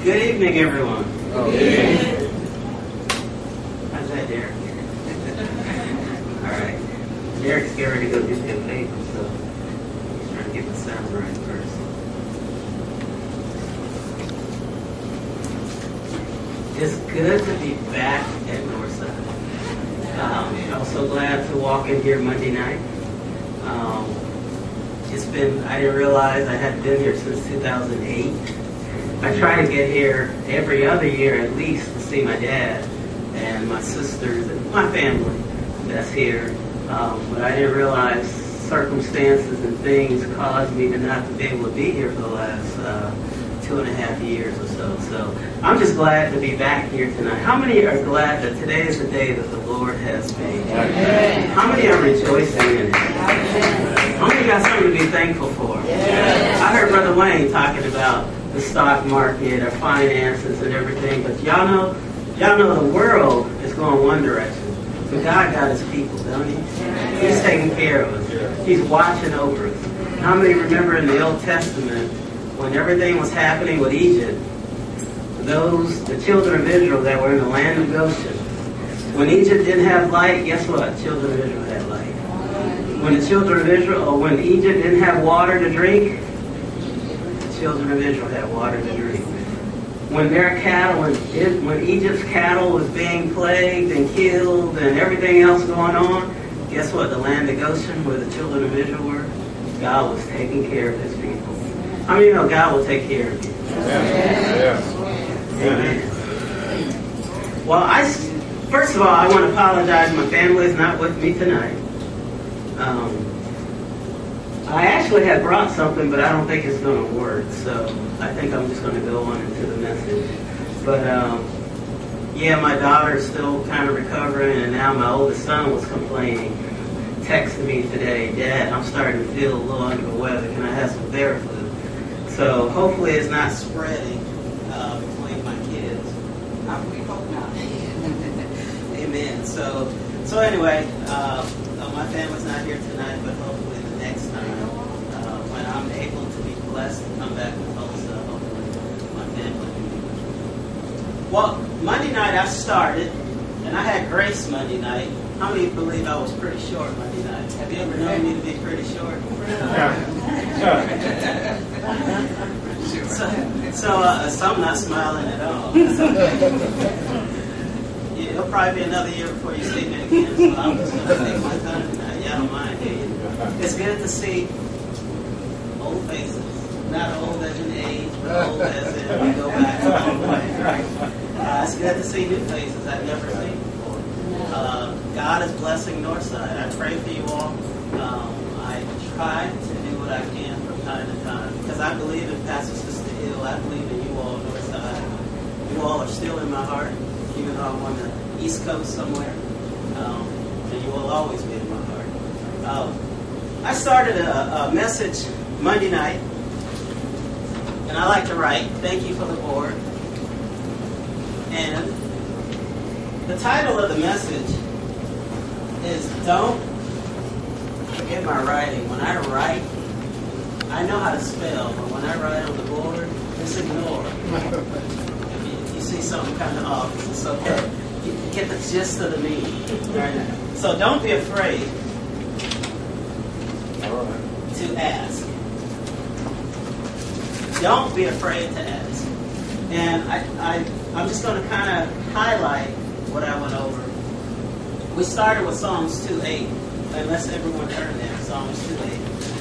Good evening, everyone. Oh, yeah. How's that, Derek? All right. Derek's getting ready to go do his paper, so he's trying to get the sound right first. It's good to be back at Northside. I'm so glad to walk in here Monday night. I didn't realize I hadn't been here since 2008. I try to get here every other year at least to see my dad and my sisters and my family that's here. But I didn't realize circumstances and things caused me to not to be able to be here for the last 2.5 years or so. So I'm just glad to be back here tonight. How many are glad that today is the day that the Lord has made? How many are rejoicing in it? How many got something to be thankful for? I heard Brother Wayne talking about the stock market, our finances and everything, but y'all know the world is going one direction. But God got his people, don't he? He's taking care of us. He's watching over us. How many remember in the Old Testament when everything was happening with Egypt, the children of Israel that were in the land of Goshen, when Egypt didn't have light, guess what? Children of Israel had light. When the children of Israel, or when Egypt didn't have water to drink, the children of Israel had water to drink. When their cattle, when Egypt's cattle was being plagued and killed and everything else going on, guess what? The land of Goshen, where the children of Israel were, God was taking care of his people. How many know God will take care of you? Yes. Amen. Well, first of all, I want to apologize. My family is not with me tonight. I actually had brought something, but I don't think it's going to work. So I think I'm just going to go on into the message. But yeah, my daughter's still kind of recovering, and now my oldest son was complaining, texting me today, Dad, I'm starting to feel a little under the weather. Can I have some Theraflu? So hopefully it's not spreading between my kids. We hope not. Amen. So anyway, my family's not here tonight, but hopefully the next time when I'm able to be blessed to come back to Tulsa, hopefully my family can be with me. Well, Monday night I started, and I had grace Monday night. How many believe I was pretty short Monday night? Have you ever known me to be pretty short? So I'm not smiling at all. It'll probably be another year before you see me again, so I'm just going to take my time tonight. Y'all don't mind, do you? It's good to see old faces. Not old as in age, but old as in we go back a long way, right? It's good to see new faces I've never seen before. God is blessing Northside. I pray for you all. I try to do what I can from time to time because I believe in Pastor Sister Hill. I believe in you all, Northside. You all are still in my heart, even though I'm on the East Coast somewhere. And you will always be in my heart. I started a message Monday night, and I like to write. Thank you for the board. And the title of the message is Don't Forget My Writing. When I write, I know how to spell, but when I write on the board, just ignore. If you see something kind of off, it's okay. You get the gist of the meaning. Right? So don't be afraid to ask. Don't be afraid to ask. And I'm just going to kind of highlight what I went over. We started with Psalms 2:8. And let's everyone turn there. Psalms 2:8.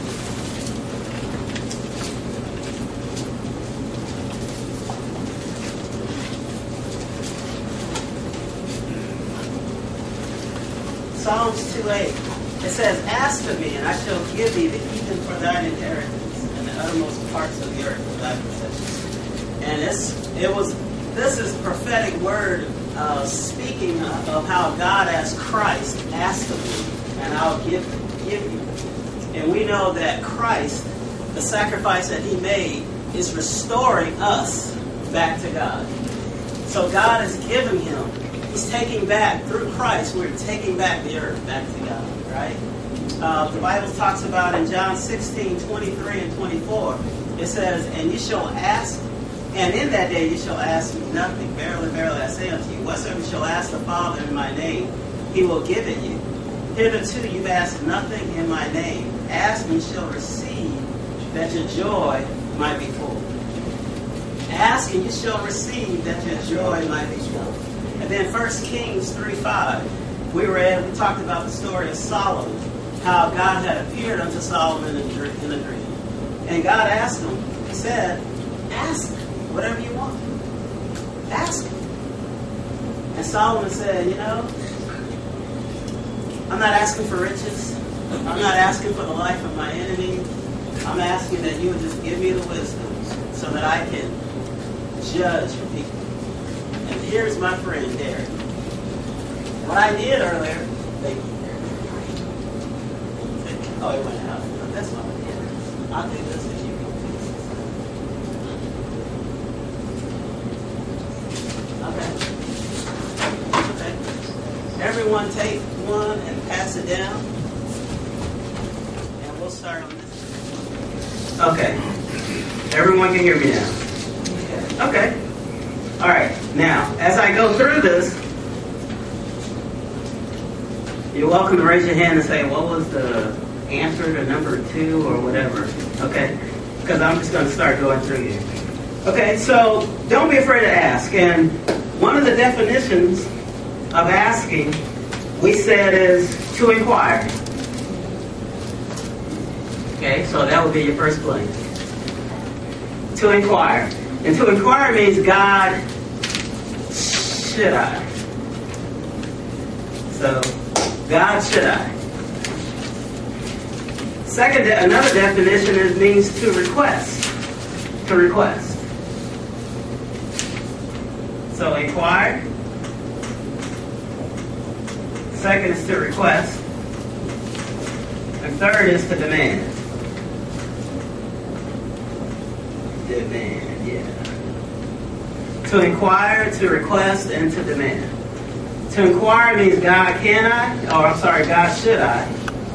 Psalms 2:8. It says, Ask of me, and I shall give thee the heathen for thine inheritance, and the uttermost parts of the earth for thy possession. And this is prophetic word speaking of how God as Christ asked of me, and I'll give you. And we know that Christ, the sacrifice that he made, is restoring us back to God. So God has given him. He's taking back, through Christ, we're taking back the earth back to God, right? The Bible talks about in John 16:23 and 24, it says, And you shall ask And in that day you shall ask me nothing. Verily, verily, I say unto you, whatsoever you shall ask the Father in my name, he will give it you. Hitherto you've asked nothing in my name. Ask and you shall receive, that your joy might be full. Ask and you shall receive, that your joy might be full. And then 1 Kings 3:5, we talked about the story of Solomon, how God had appeared unto Solomon in a dream. And God asked him, he said, ask whatever you want. Ask him. And Solomon said, I'm not asking for riches. I'm not asking for the life of my enemy. I'm asking that you would just give me the wisdom so that I can judge people. And here's my friend, Derek. What I did earlier, thank you, Derek. Oh, it went out. That's what I did. I'll do this if you can. Okay. Everyone take one and pass it down. And we'll start on this. Okay. Everyone can hear me now. Okay. All right. Now, as I go through this, you're welcome to raise your hand and say, what was the answer to number 2 or whatever. Okay? Because I'm just going to start going through here. Okay, so don't be afraid to ask. And one of the definitions of asking, we said, is to inquire. Okay, so that would be your first place. To inquire. And to inquire means, God, should I? So, God, should I? Second, another definition means to request. To request. So, inquire. Second is to request. And third is to demand. Demand, yeah. To inquire, to request, and to demand. To inquire means, God, can I? Or, I'm sorry, God, should I?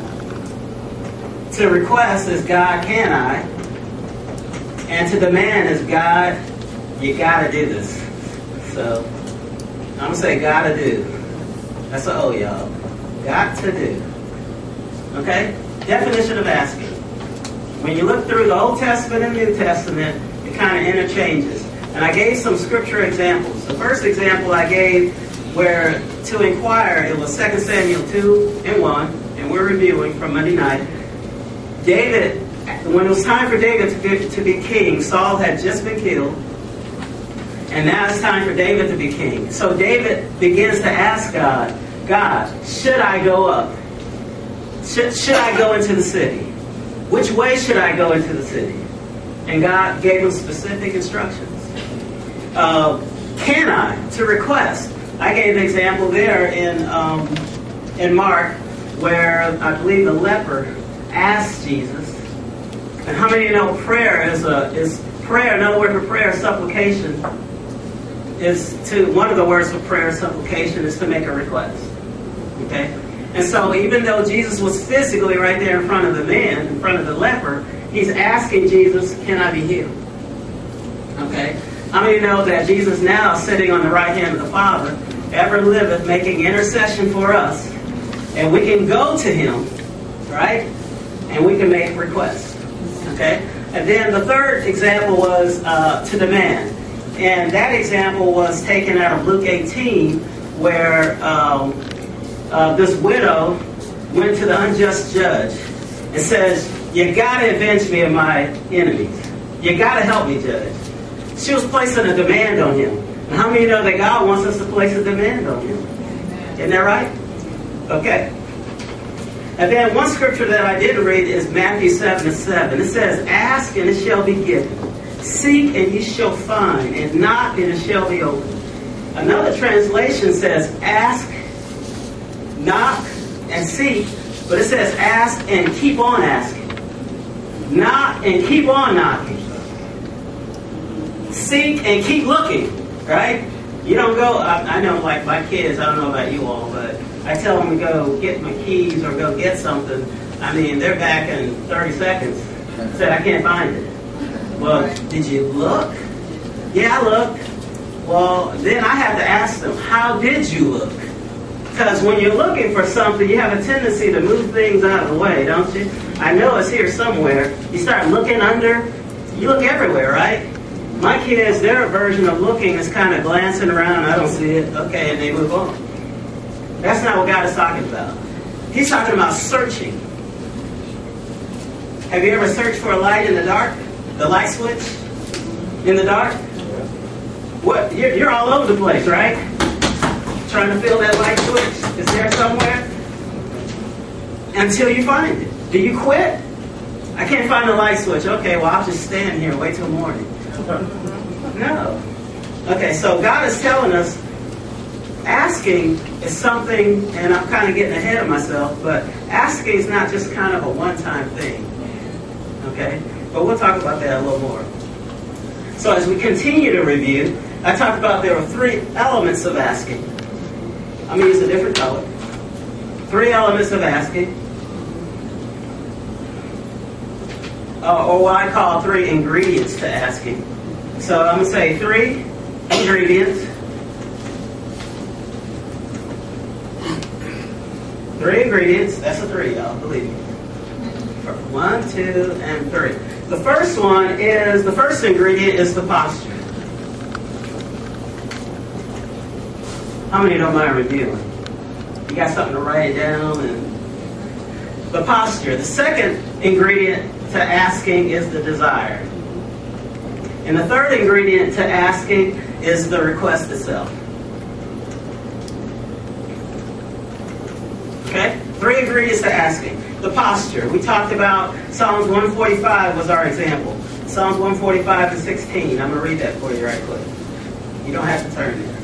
To request is, God, can I? And to demand is, God, you got to do this. So, I'm going to say, got to do. That's an O, y'all. Got to do. Okay? Definition of asking. When you look through the Old Testament and New Testament, it kind of interchanges. And I gave some scripture examples. The first example I gave, where to inquire, it was 2 Samuel 2:1, and we're reviewing from Monday night. David, when it was time for David to be king, Saul had just been killed, and now it's time for David to be king. So David begins to ask God, God, should I go up? Should I go into the city? Which way should I go into the city? And God gave him specific instructions. Can I? To request. I gave an example there in Mark, where I believe the leper asked Jesus. And how many of you know prayer is prayer? Another word for prayer is supplication. One of the words for prayer, supplication, is to make a request. Okay? And so even though Jesus was physically right there in front of the man, in front of the leper, he's asking Jesus, can I be healed? Okay? How many know that Jesus now, sitting on the right hand of the Father, ever liveth, making intercession for us, and we can go to him, right? And we can make requests. Okay? And then the third example was to demand. And that example was taken out of Luke 18, where this widow went to the unjust judge and says, you got to avenge me of my enemies. You got to help me, judge. She was placing a demand on him. And how many know that God wants us to place a demand on him? Isn't that right? Okay. And then one scripture that I did read is Matthew 7:7. It says, ask and it shall be given. Seek and ye shall find. And knock and it shall be opened. Another translation says, ask, knock, and seek. But it says, ask and keep on asking. Knock and keep on knocking. Seek and keep looking. Right? You don't go, I know, like my kids, I don't know about you all, but I tell them to go get my keys or go get something. I mean, they're back in 30 seconds. Said, I can't find it. Well, did you look? Yeah, I looked. Well, then I have to ask them, how did you look? Because when you're looking for something, you have a tendency to move things out of the way, don't you? I know it's here somewhere. You start looking under, you look everywhere, right? My kids, their version of looking is kind of glancing around, I don't see it, okay, and they move on. That's not what God is talking about. He's talking about searching. Have you ever searched for a light in the dark? The light switch in the dark? What? You're all over the place, right? Trying to feel that light switch. Is there somewhere? Until you find it. Do you quit? I can't find the light switch. Okay, well, I'll just stand here and wait till morning. No. Okay, so God is telling us asking is something, and I'm kind of getting ahead of myself, but asking is not just kind of a one-time thing. Okay? But we'll talk about that a little more. So as we continue to review, I talked about there are 3 elements of asking. I'm going to use a different color. 3 elements of asking. Or what I call 3 ingredients to asking. So I'm going to say 3 ingredients. 3 ingredients. That's a 3, y'all. Believe me. 1, 2, and 3. The first ingredient is the posture. How many don't mind reviewing? You got something to write down? And the posture. The second ingredient to asking is the desire. And the third ingredient to asking is the request itself. Okay? 3 ingredients to asking. The posture. We talked about Psalms 145 was our example. Psalms 145 and 16. I'm going to read that for you right quick. You don't have to turn there.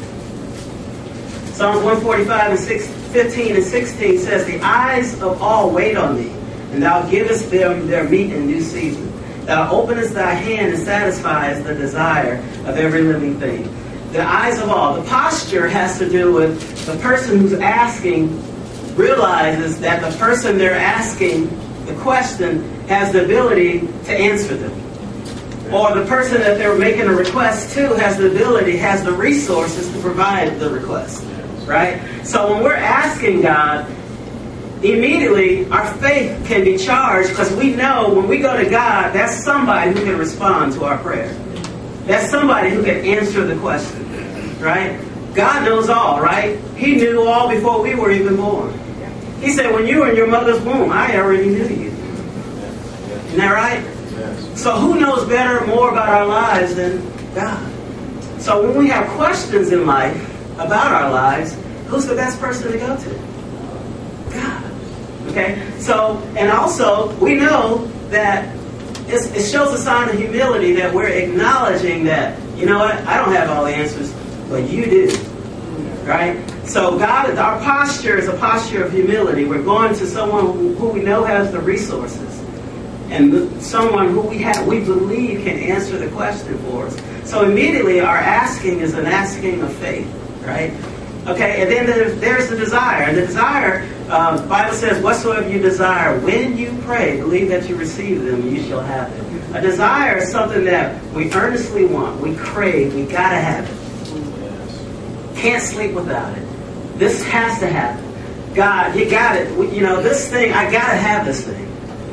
Psalms 145 and 15 and 16 says, the eyes of all wait on thee, and thou givest them their meat in due season. Thou openest thy hand and satisfies the desire of every living thing. The eyes of all. The posture has to do with the person who's asking realizes that the person they're asking the question has the ability to answer them. Or the person that they're making a request to has the ability, has the resources to provide the request. Right? So when we're asking God, immediately our faith can be charged because we know when we go to God, that's somebody who can respond to our prayer. That's somebody who can answer the question. Right? God knows all, right? He knew all before we were even born. He said, when you were in your mother's womb, I already knew you. Isn't that right? Yes. So who knows better, more about our lives than God? So when we have questions in life about our lives, who's the best person to go to? God. Okay? So, and also, we know that it shows a sign of humility that we're acknowledging that, you know what, I don't have all the answers, but you do. Right? So God, our posture is a posture of humility. We're going to someone who we know has the resources, and someone who we believe can answer the question for us. So immediately our asking is an asking of faith, right? Okay, and then there's the desire. And the desire, the Bible says, whatsoever you desire, when you pray, believe that you receive them, you shall have it. A desire is something that we earnestly want, we crave, we gotta have it. Can't sleep without it. This has to happen. God, you got it. You know, this thing, I gotta have this thing.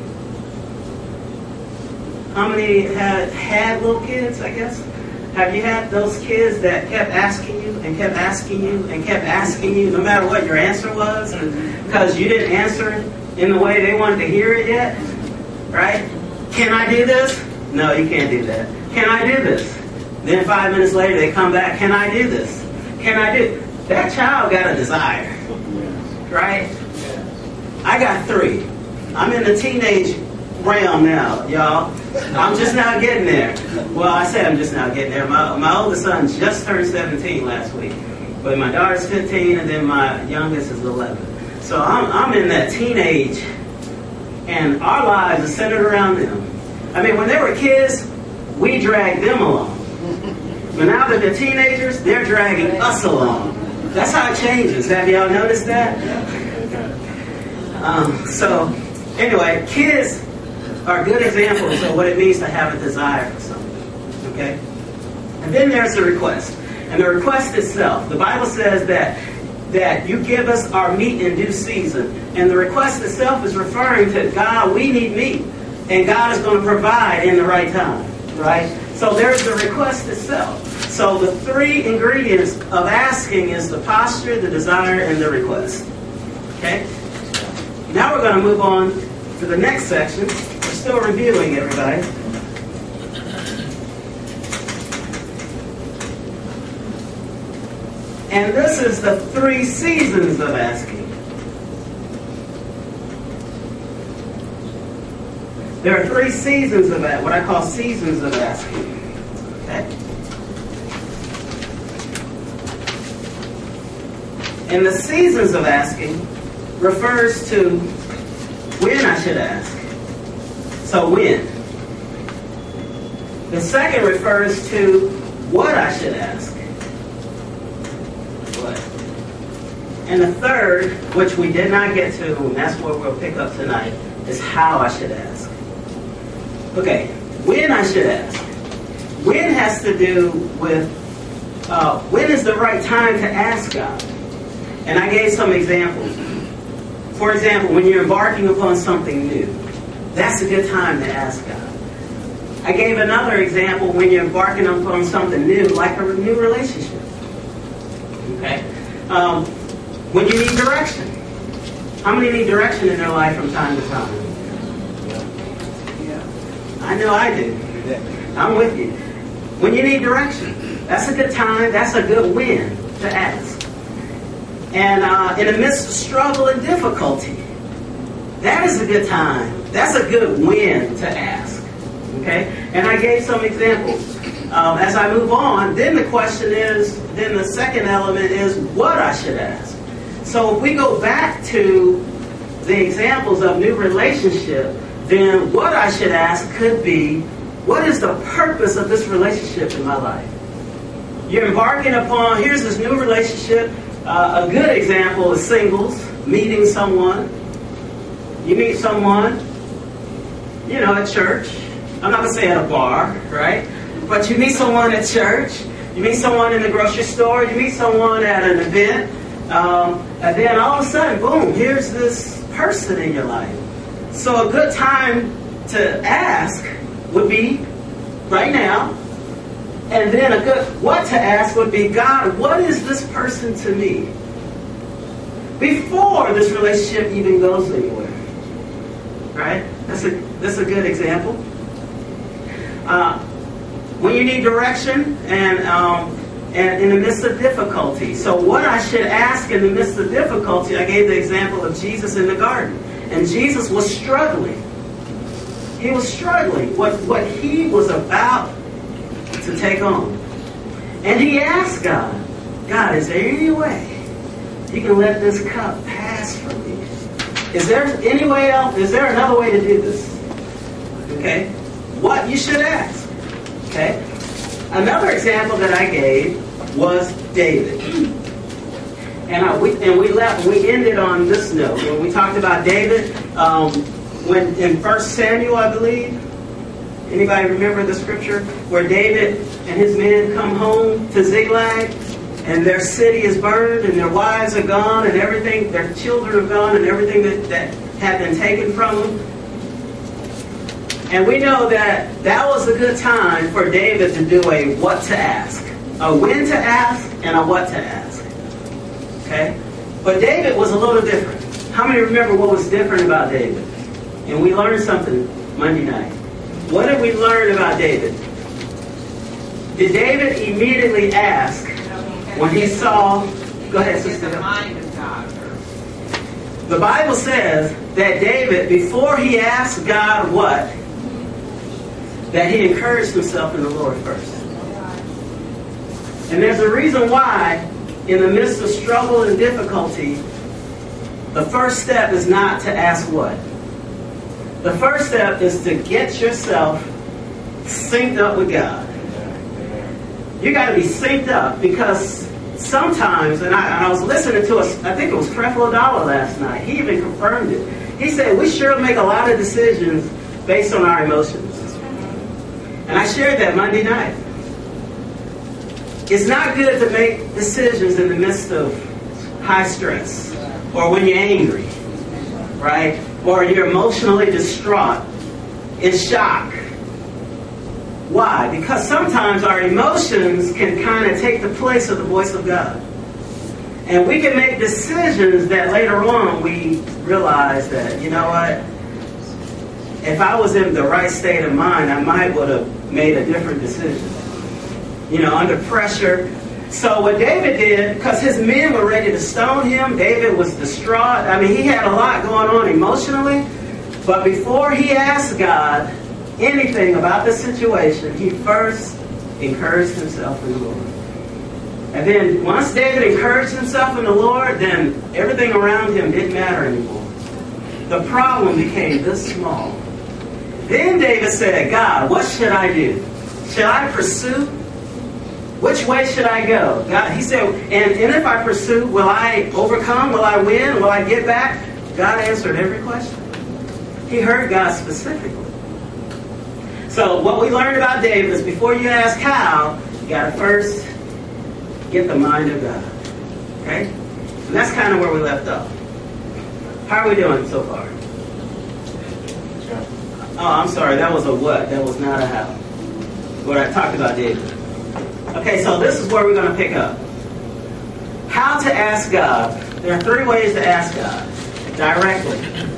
How many had little kids, I guess? Have you had those kids that kept asking you and kept asking you and kept asking you, no matter what your answer was, because you didn't answer it in the way they wanted to hear it yet? Right? Can I do this? No, you can't do that. Can I do this? Then 5 minutes later they come back, can I do this? Can I do? That child got a desire, right? I got 3. I'm in the teenage realm now, y'all. I'm just now getting there. Well, I say I'm just now getting there. My oldest son just turned 17 last week, but my daughter's 15, and then my youngest is 11. So I'm in that teenage, and our lives are centered around them. I mean, when they were kids, we dragged them along. But now that they're teenagers, they're dragging us along. That's how it changes. Have y'all noticed that? So, anyway, kids are good examples of what it means to have a desire for something. Okay? And then there's the request. And the request itself, the Bible says that you give us our meat in due season. And the request itself is referring to, God, we need meat. And God is going to provide in the right time. Right? So there's the request itself. So the three ingredients of asking is the posture, the desire, and the request. Okay? Now we're going to move on to the next section. We're still reviewing, everybody. And this is the 3 seasons of asking. There are 3 seasons of that, what I call seasons of asking. Okay? And the seasons of asking refers to when I should ask. So when. The second refers to what I should ask. And the third, which we did not get to, and that's what we'll pick up tonight, is how I should ask. Okay, when I should ask. When has to do with when is the right time to ask God. And I gave some examples. For example, when you're embarking upon something new, that's a good time to ask God. I gave another example when you're embarking upon something new, like a new relationship. Okay? When you need direction. How many need direction in their life from time to time? Yeah. I know I do. I'm with you. When you need direction, that's a good time, that's a good when to ask. And in the midst of struggle and difficulty, that is a good time. That's a good when to ask. Okay? And I gave some examples. As I move on, then the question is, then the second element is what I should ask. So if we go back to the examples of new relationship, then what I should ask could be, what is the purpose of this relationship in my life? You're embarking upon, here's this new relationship. A good example is singles, meeting someone. You meet someone, at church. I'm not going to say at a bar, right? But you meet someone at church. You meet someone in the grocery store. You meet someone at an event. And then all of a sudden, boom, here's this person in your life. So a good time to ask would be right now. And then a good what to ask would be, God, what is this person to me? Before this relationship even goes anywhere. Right? That's a good example. When you need direction and in the midst of difficulty. So what I should ask in the midst of difficulty, I gave the example of Jesus in the garden. And Jesus was struggling. He was struggling. What he was about to take on. And he asked God, God, is there any way you can let this cup pass from me? Is there any way else? Is there another way to do this? Okay? What you should ask. Okay? Another example that I gave was David. And we ended on this note. When we talked about David, when in 1 Samuel, I believe, anybody remember the scripture where David and his men come home to Ziklag and their city is burned and their wives are gone and everything, their children are gone and everything that had been taken from them. And we know that was a good time for David to do a what to ask. A when to ask and a what to ask. Okay? But David was a little different. How many remember what was different about David? And we learned something Monday night. What did we learn about David? Did David immediately ask when he saw... Go ahead, sister. The Bible says that David, before he asked God what, that he encouraged himself in the Lord first. And there's a reason why, in the midst of struggle and difficulty, the first step is not to ask what. The first step is to get yourself synced up with God. You got to be synced up because sometimes, and I was listening to I think it was Creflo Dollar last night. He even confirmed it. He said we sure make a lot of decisions based on our emotions. And I shared that Monday night. It's not good to make decisions in the midst of high stress or when you're angry, right? Or you're emotionally distraught, in shock. Why? Because sometimes our emotions can kind of take the place of the voice of God. And we can make decisions that later on we realize that, you know what? If I was in the right state of mind, I might would have made a different decision. You know, under pressure. So what David did, because his men were ready to stone him, David was distraught. I mean, he had a lot going on emotionally. But before he asked God anything about the situation, he first encouraged himself in the Lord. And then once David encouraged himself in the Lord, then everything around him didn't matter anymore. The problem became this small. Then David said, God, what should I do? Should I pursue? Which way should I go? God, he said, and if I pursue, will I overcome? Will I win? Will I get back? God answered every question. He heard God specifically. So what we learned about David is before you ask how, you got to first get the mind of God. Okay? And that's kind of where we left off. How are we doing so far? Oh, I'm sorry. That was a what? That was not a how. What I talked about David. Okay, so this is where we're going to pick up. How to ask God. There are 3 ways to ask God. Directly.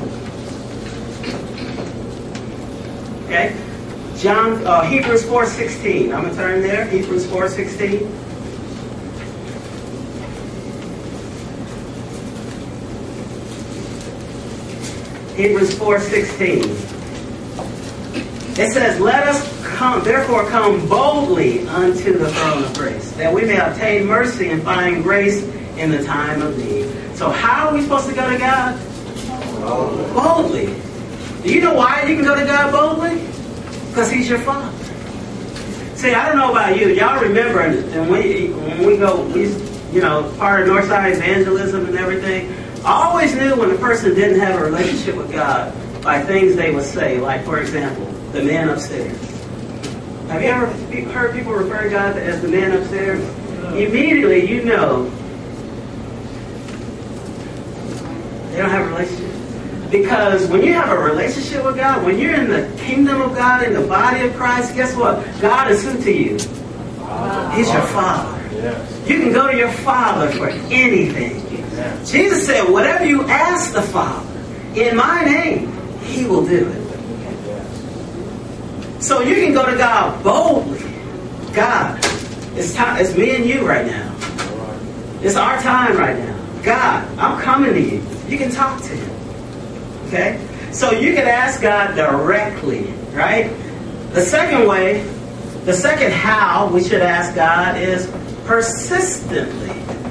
Okay? Hebrews 4:16. I'm going to turn there. Hebrews 4:16. Hebrews 4:16. It says, let us therefore come boldly unto the throne of grace, that we may obtain mercy and find grace in the time of need. So how are we supposed to go to God? Boldly. Do you know why you can go to God boldly? Because He's your Father. See, I don't know about you. Y'all remember, and when we go, part of Northside evangelism and everything, I always knew when a person didn't have a relationship with God by things they would say, like, for example, the man upstairs. Have you ever heard people refer to God as the man upstairs? Immediately, you know they don't have a relationship. Because when you have a relationship with God, when you're in the kingdom of God, in the body of Christ, guess what? God is who to you? He's your Father. Yes. You can go to your Father for anything. Yes. Jesus said, whatever you ask the Father in my name, He will do it. So you can go to God boldly. God, it's me and you right now. It's our time right now. God, I'm coming to you. You can talk to Him. Okay? So you can ask God directly, right? The second way, the second how we should ask God is persistently.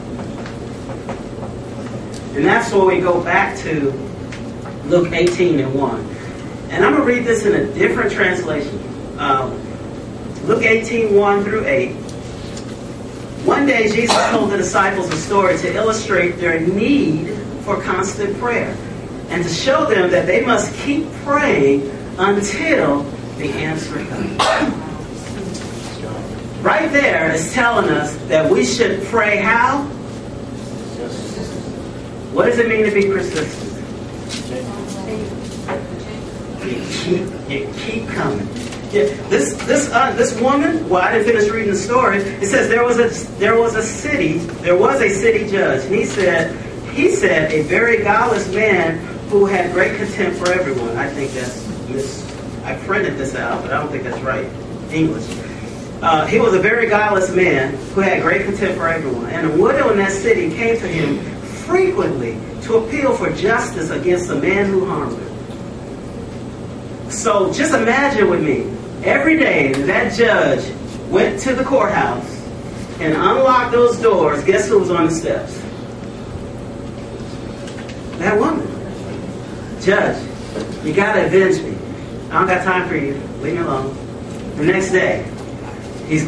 And that's where we go back to Luke 18:1. And I'm going to read this in a different translation. Luke 18:1 through 8. One day Jesus told the disciples a story to illustrate their need for constant prayer and to show them that they must keep praying until the answer comes. Right there is telling us that we should pray how? What does it mean to be persistent? You keep coming. Yeah, this woman. Well, I didn't finish reading the story. It says there was a city judge, and he said a very godless man who had great contempt for everyone. I think I printed this out, but I don't think that's right English. He was a very godless man who had great contempt for everyone, and a widow in that city came to him frequently to appeal for justice against the man who harmed her. So just imagine with me, every day that judge went to the courthouse and unlocked those doors, guess who was on the steps? That woman. Judge, you got to avenge me. I don't got time for you. Leave me alone. The next day, he's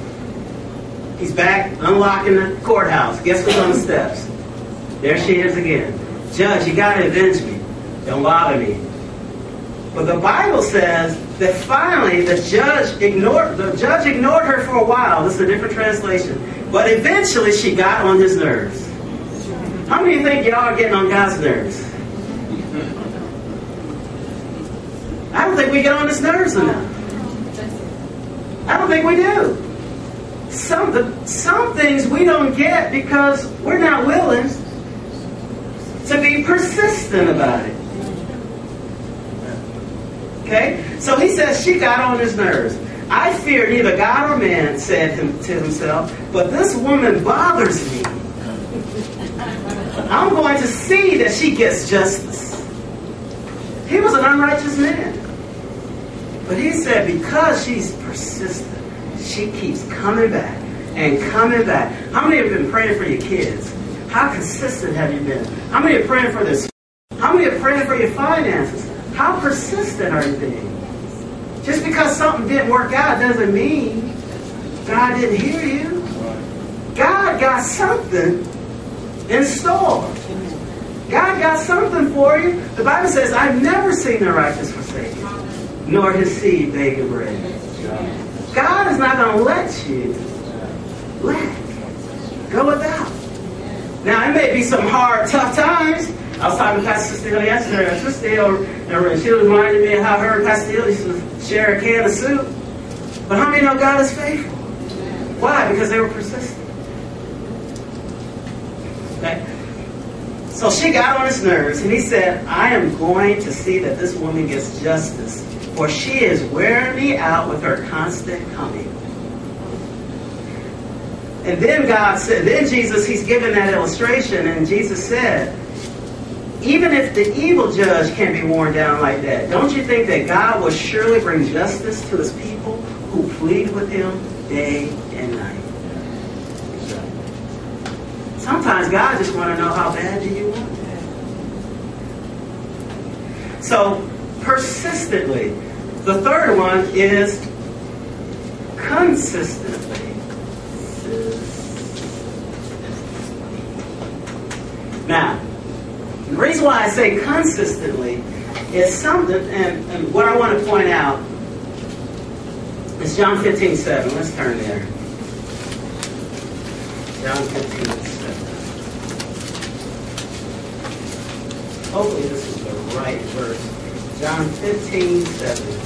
back unlocking the courthouse. Guess who's on the steps? There she is again. Judge, you got to avenge me. Don't bother me. But the Bible says that finally the judge ignored her for a while. This is a different translation. But eventually she got on his nerves. How many of you think y'all are getting on God's nerves? I don't think we get on his nerves enough. I don't think we do. Some things we don't get because we're not willing to be persistent about it. Okay? So he says she got on his nerves. I fear neither God or man, said to himself, but this woman bothers me. I'm going to see that she gets justice. He was an unrighteous man. But he said because she's persistent, she keeps coming back and coming back. How many have been praying for your kids? How consistent have you been? How many are praying for this? How many are praying for your finances? How persistent are you being? Just because something didn't work out doesn't mean God didn't hear you. God got something in store. God got something for you. The Bible says, I've never seen the righteous forsaken, nor his seed begging bread. God is not going to let you lack. Go without. Now, it may be some hard, tough times. I was talking to Pastor Steele yesterday. Sister Steele, and she reminded me of how her and Pastor Steele used to share a can of soup. But how many know God is faithful? Why? Because they were persistent. Okay? So she got on his nerves, and he said, I am going to see that this woman gets justice, for she is wearing me out with her constant coming. And then God said, then Jesus, he's given that illustration, and Jesus said, even if the evil judge can be worn down like that, don't you think that God will surely bring justice to his people who plead with him day and night? Sometimes God just wants to know how bad do you want it. So, persistently. The third one is consistently. Now, the reason why I say consistently is something, and what I want to point out is John 15:7. Let's turn there. John 15:7. Hopefully this is the right verse. John 15:7.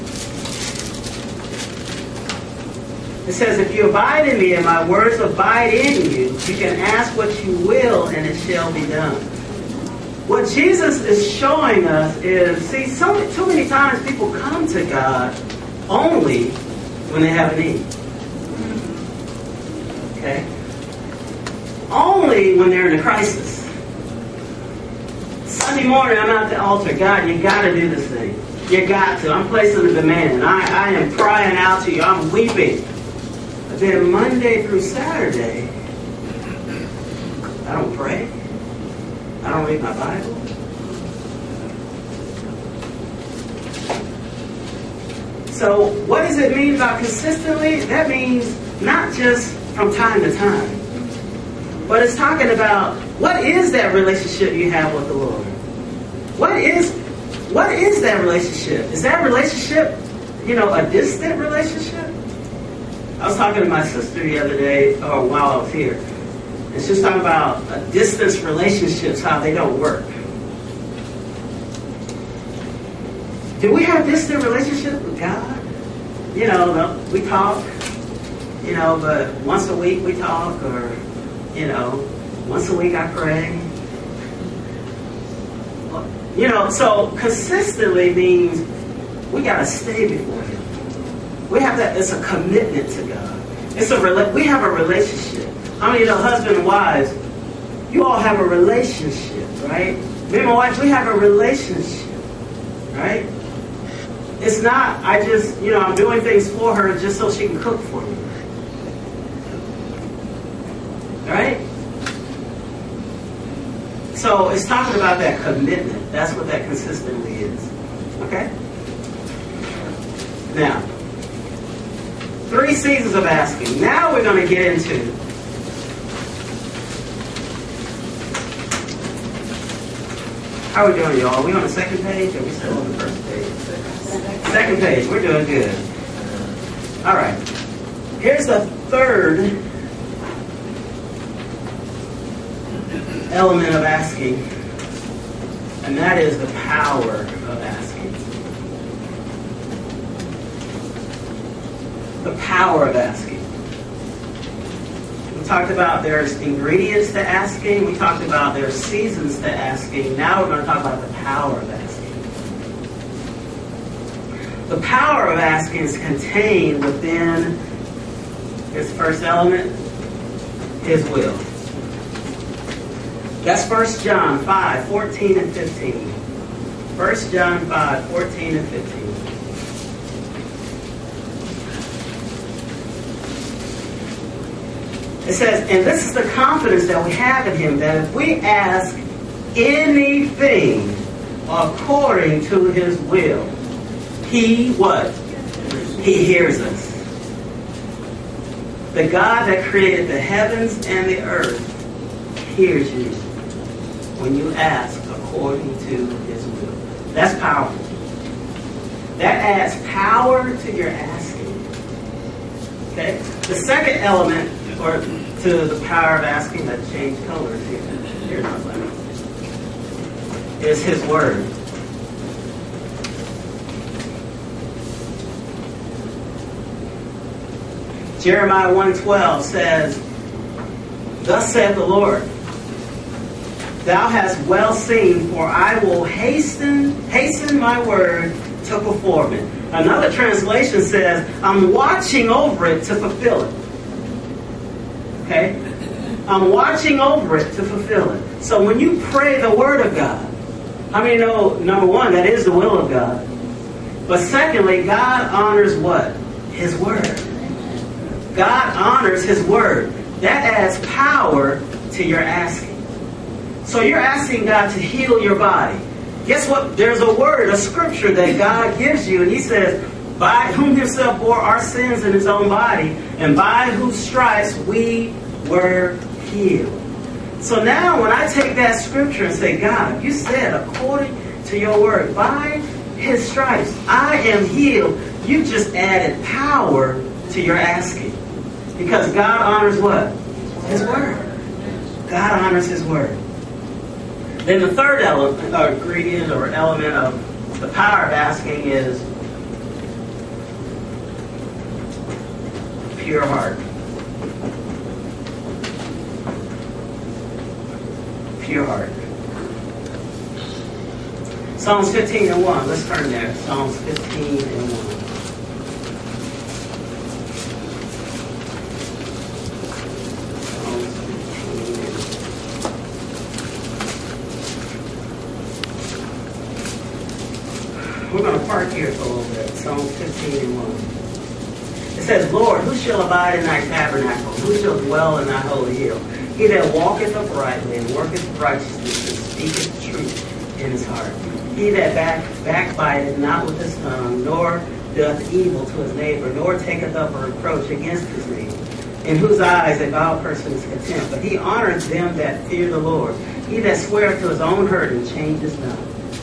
It says, if you abide in me and my words abide in you, you can ask what you will and it shall be done. What Jesus is showing us is, see, too many times people come to God only when they have a need. Okay? Only when they're in a crisis. Sunday morning, I'm at the altar. God, you got to do this thing. You got to. I'm placing a demand. I am crying out to you. I'm weeping. But then Monday through Saturday, I don't pray. I don't read my Bible. So what does it mean by consistently? That means not just from time to time. But it's talking about what is that relationship you have with the Lord? What is that relationship? Is that relationship, a distant relationship? I was talking to my sister the other day, or while I was here, and she was talking about distance relationships, how they don't work. Do we have distant relationships with God? We talk, but once a week we talk, or, once a week I pray. So consistently means we got to stay before Him. We have that. It's a commitment to God. We have a relationship. How many husband and wives? You all have a relationship, right? Me and my wife, we have a relationship, right? It's not, I'm doing things for her just so she can cook for me. Right? So it's talking about that commitment. That's what that consistently is. Okay? Now, 3 seasons of asking. Now we're going to get into How are we doing, y'all? Are we on the second page or are we still on the first page? Second page. We're doing good. All right. Here's the third element of asking, and that is the power of asking. The power of asking. We talked about there's ingredients to asking. We talked about there's seasons to asking. Now we're going to talk about the power of asking. The power of asking is contained within his first element, his will. That's 1 John 5, 14 and 15. 1 John 5, 14 and 15. It says, and this is the confidence that we have in him, that if we ask anything according to his will, he what? He hears us. The God that created the heavens and the earth hears you when you ask according to his will. That's powerful. That adds power to your asking. Okay? The second element, or to the power of asking, that changed colors here. Here's my letter. Is his word. Jeremiah 1:12 says, thus saith the Lord, thou hast well seen, for I will hasten my word to perform it. Another translation says, I'm watching over it to fulfill it. Okay? I'm watching over it to fulfill it. So when you pray the word of God, how many know, number one, that is the will of God? But secondly, God honors what? His word. God honors his word. That adds power to your asking. So you're asking God to heal your body. Guess what? There's a word, a scripture that God gives you, and he says, by whom himself bore our sins in his own body, and by whose stripes we were healed. So now when I take that scripture and say, God, you said according to your word, by his stripes I am healed, you just added power to your asking. Because God honors what? His word. God honors his word. Then the third element, or ingredient or element of the power of asking is pure heart. Pure heart. Psalms 15 and 1. Let's turn there. Psalms 15 and 1. We're going to park here for a little bit. Psalms 15 and 1. It says, Lord, who shall abide in thy tabernacle? Who shall dwell in thy holy hill? He that walketh uprightly and worketh righteousness and speaketh truth in his heart. He that backbiteth not with his tongue, nor doth evil to his neighbor, nor taketh up a reproach against his neighbor, in whose eyes a vile person is contempt. But he honoreth them that fear the Lord. He that sweareth to his own hurt and changes not.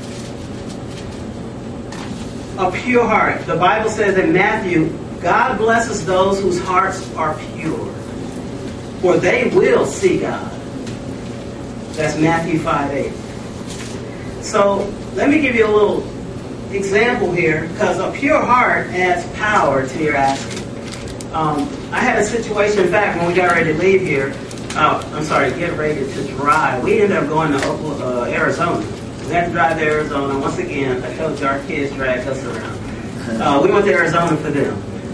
A pure heart. The Bible says in Matthew, God blesses those whose hearts are pure, for they will see God. That's Matthew 5:8. So let me give you a little example here, because a pure heart adds power to your asking. I had a situation, in fact, when we got ready to leave here, get ready to drive. We ended up going to Arizona. We had to drive to Arizona. Once again, I told you our kids dragged us around. We went to Arizona for them.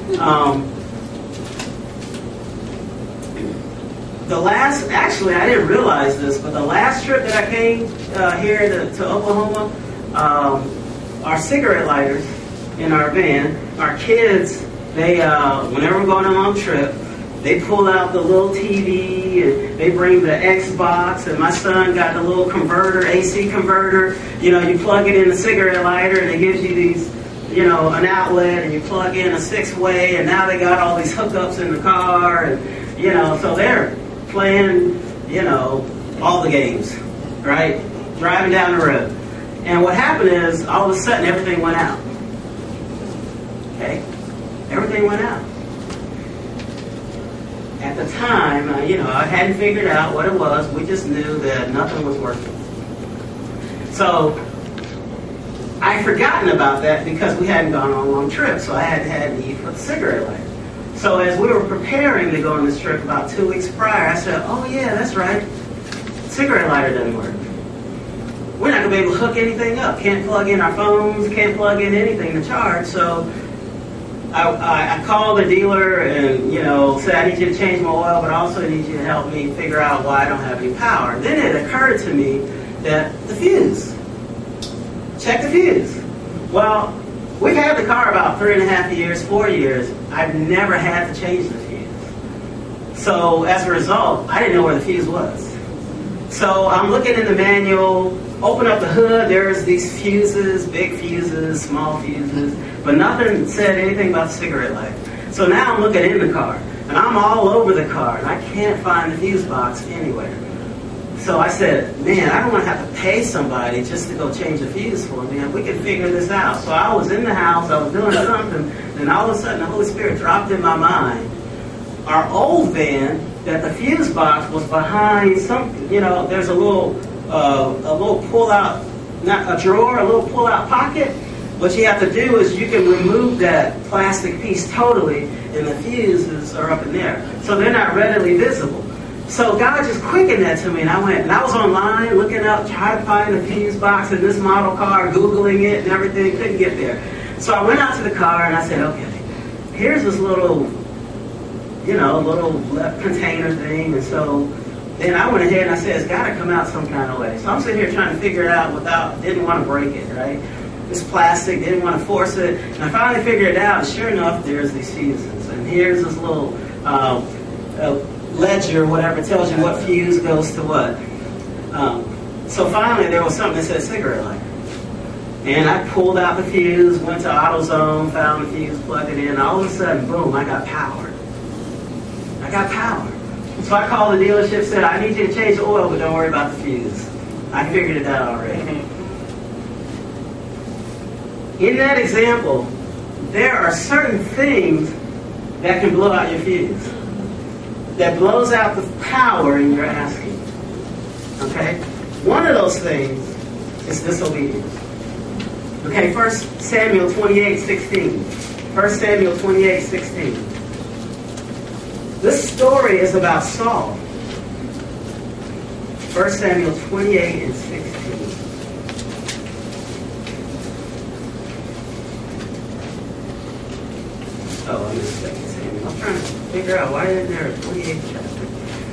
Actually, I didn't realize this, but the last trip that I came here to Oklahoma, our cigarette lighters in our van, our kids, they, whenever we're going on a long trip, they pull out the little TV and they bring the Xbox, and my son got the little converter, AC converter. You know, you plug it in the cigarette lighter and it gives you these, you know, an outlet, and you plug in a 6-way, and now they got all these hookups in the car, and, you know, so they're playing, you know, all the games, right? Driving down the road. And what happened is, all of a sudden, everything went out. Okay? Everything went out. At the time, I hadn't figured out what it was. We just knew that nothing was working. So I'd forgotten about that because we hadn't gone on a long trip. So I hadn't had need for the cigarette lighter. So as we were preparing to go on this trip about 2 weeks prior, I said, oh yeah, that's right. Cigarette lighter doesn't work. We're not going to be able to hook anything up. Can't plug in our phones, can't plug in anything to charge. So I called the dealer and, said, I need you to change my oil, but also I need you to help me figure out why I don't have any power. Then it occurred to me that the fuse. Check the fuse. Well, we've had the car about 3.5 years, 4 years. I've never had to change the fuse. So as a result, I didn't know where the fuse was. So I'm looking in the manual, open up the hood, there's these fuses, big fuses, small fuses, but nothing said anything about the cigarette lighter. So now I'm looking in the car, and I'm all over the car, and I can't find the fuse box anywhere. So I said, man, I don't want to have to pay somebody just to go change a fuse for me, and we can figure this out. So I was in the house, I was doing something, and all of a sudden the Holy Spirit dropped in my mind. Our old van, that the fuse box was behind some, there's a little pull-out, not a drawer, a little pull-out pocket. What you have to do is you can remove that plastic piece totally, and the fuses are up in there. So they're not readily visible. So God just quickened that to me, and I was online looking up, trying to find the fuse box in this model car, Googling it and everything, couldn't get there. So I went out to the car and I said, okay, here's this little container thing. And so then I went ahead and I said, it's got to come out some kind of way. So I'm sitting here trying to figure it out didn't want to break it, right? It's plastic, didn't want to force it. And I finally figured it out, and sure enough, there's these fuses. And here's this little ledger, whatever, tells you what fuse goes to what. So finally, there was something that said cigarette lighter. And I pulled out the fuse, went to AutoZone, found the fuse, plugged it in. All of a sudden, boom, I got power. So I called the dealership, said, I need you to change the oil, but don't worry about the fuse. I figured it out already. In that example, there are certain things that can blow out your fuse. That blows out the power in your asking. Okay? One of those things is disobedience. Okay, 1 Samuel 28:16. 1 Samuel 28:16. This story is about Saul. 1 Samuel 28:16. Oh, I missed 2 Samuel. I'm trying to figure out why isn't there a 28th chapter.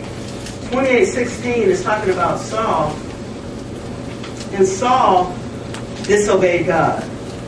28:16 is talking about Saul. And Saul disobeyed God.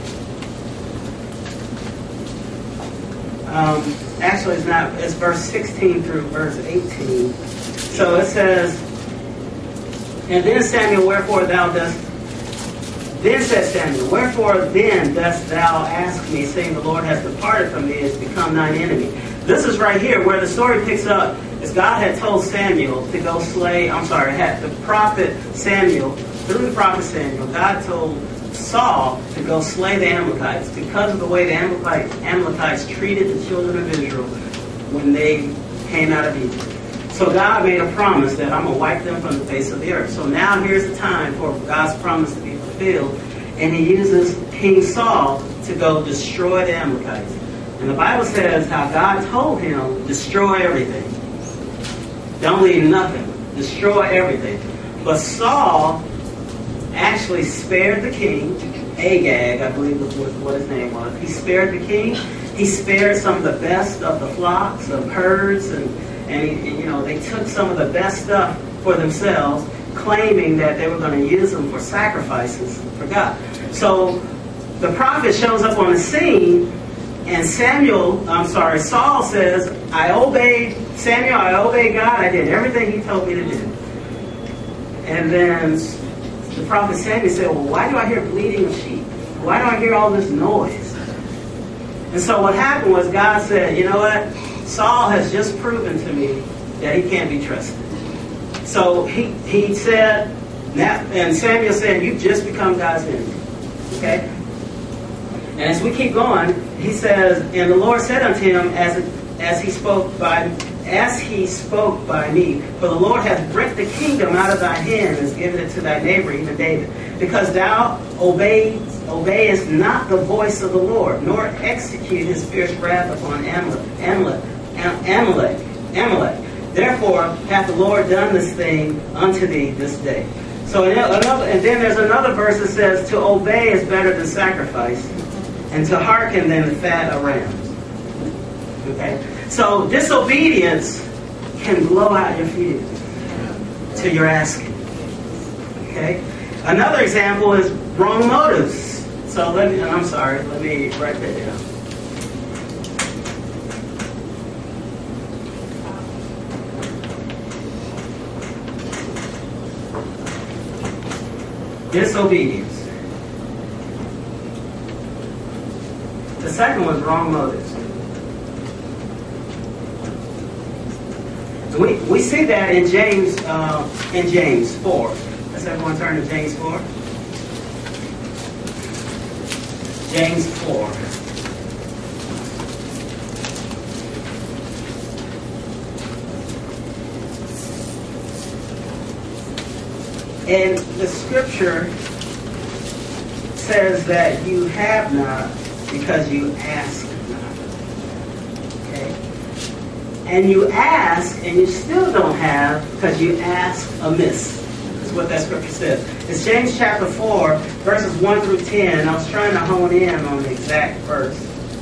Actually, it's not. It's verse 16 through verse 18. So it says, and then Samuel, wherefore thou dost. Then said Samuel, wherefore then dost thou ask me, saying, the Lord has departed from me, has become thine enemy. This is right here where the story picks up. Is God had told Samuel to go slay. Had the prophet Samuel, through the prophet Samuel, God told Saul to go slay the Amalekites because of the way the Amalekites treated the children of Israel when they came out of Egypt. So God made a promise that I'm going to wipe them from the face of the earth. So now here's the time for God's promise to be fulfilled. And he uses King Saul to go destroy the Amalekites. And the Bible says how God told him, destroy everything. Don't leave nothing. Destroy everything. But Saul actually spared the king, Agag, I believe was what his name was. He spared the king. He spared some of the best of the flocks, of herds, and they took some of the best stuff for themselves, claiming that they were going to use them for sacrifices for God. So the prophet shows up on the scene, and Saul says, I obeyed God, I did everything he told me to do. And then the prophet Samuel said, well, why do I hear bleating of sheep? Why do I hear all this noise? And so what happened was God said, you know what? Saul has just proven to me that he can't be trusted. So he said, Now, and Samuel said, you've just become God's enemy. Okay? And as we keep going, he says, and the Lord said unto him, as he spoke by me, for the Lord hath rent the kingdom out of thy hand, and has given it to thy neighbor, even David, because thou obeyest not the voice of the Lord, nor execute his fierce wrath upon Amalek. Therefore hath the Lord done this thing unto thee this day. So and then there's another verse that says, to obey is better than sacrifice, and to hearken than the fat of rams. Okay? So disobedience can blow out your fuse to your asking. Okay? Another example is wrong motives. So let me write that down. Disobedience. The second one is wrong motives. We see that in James 4. Let's everyone turn to James 4. James 4. And the scripture says that you have not because you ask not. Okay? And you ask and you still don't have because you ask amiss. That's what that scripture says. It's James chapter 4, verses 1 through 10. I was trying to hone in on the exact verse.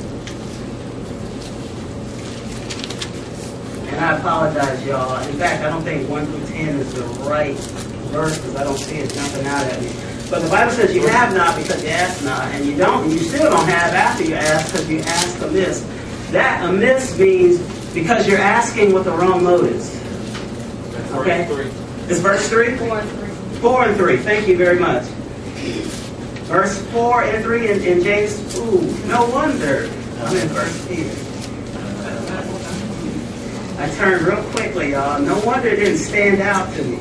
And I apologize, y'all. In fact, I don't think 1 through 10 is the right verse because I don't see it jumping out at me. But the Bible says you have not because you ask not, and you don't, and you still don't have after you ask because you ask amiss. That amiss means because you're asking with the wrong motives. Okay? It's verse 3? 4 and 3. 4 and 3. Thank you very much. Verse 4 and 3 in James. Ooh, no wonder I'm in verse 10. I turned real quickly, y'all. No wonder it didn't stand out to me.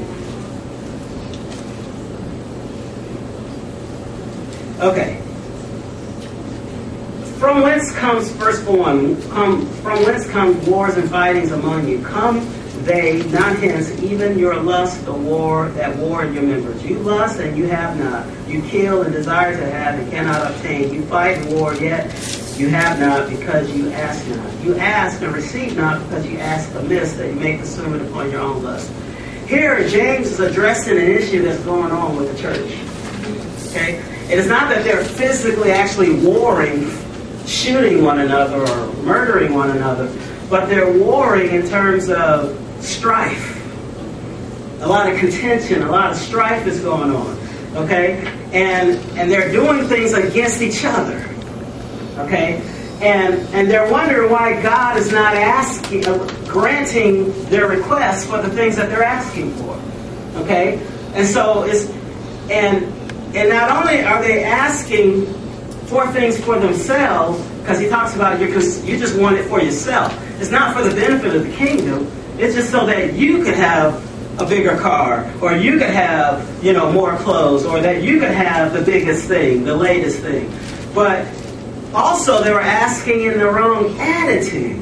Okay. From whence comes, verse 1, from whence comes wars and fightings among you? Come they not hence, even your lust, that war in your members. You lust and you have not. You kill and desire to have and cannot obtain. You fight and war, yet you have not because you ask not. You ask and receive not because you ask amiss, that you may consume it upon your own lust. Here, James is addressing an issue that's going on with the church. Okay? It is not that they're physically actually warring, shooting one another or murdering one another, but they're warring in terms of strife. A lot of contention, a lot of strife is going on. Okay? And they're doing things against each other. Okay? And they're wondering why God is not granting their requests for the things that they're asking for. Okay? And so and not only are they asking for things for themselves, because he talks about you just want it for yourself. It's not for the benefit of the kingdom. It's just so that you could have a bigger car, or you could have, more clothes, or that you could have the biggest thing, the latest thing. But also they were asking in the wrong attitude.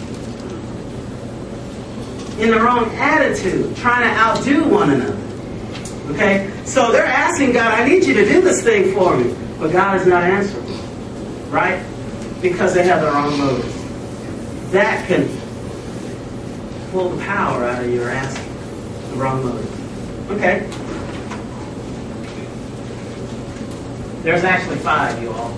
In the wrong attitude, trying to outdo one another. Okay? So they're asking God, I need you to do this thing for me. But God is not answering. Right? Because they have the wrong motives. That can pull the power out of your asking. The wrong motive. Okay. There's actually 5, you all.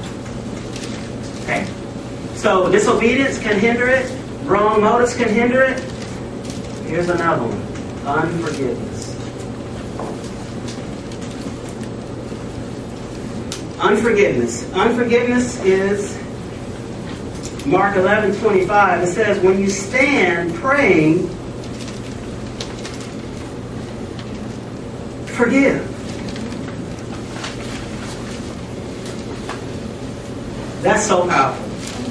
Okay. So disobedience can hinder it. Wrong motives can hinder it. Here's another one. Unforgiveness. Unforgiveness. Unforgiveness is Mark 11:25. It says, when you stand praying, forgive. That's so powerful.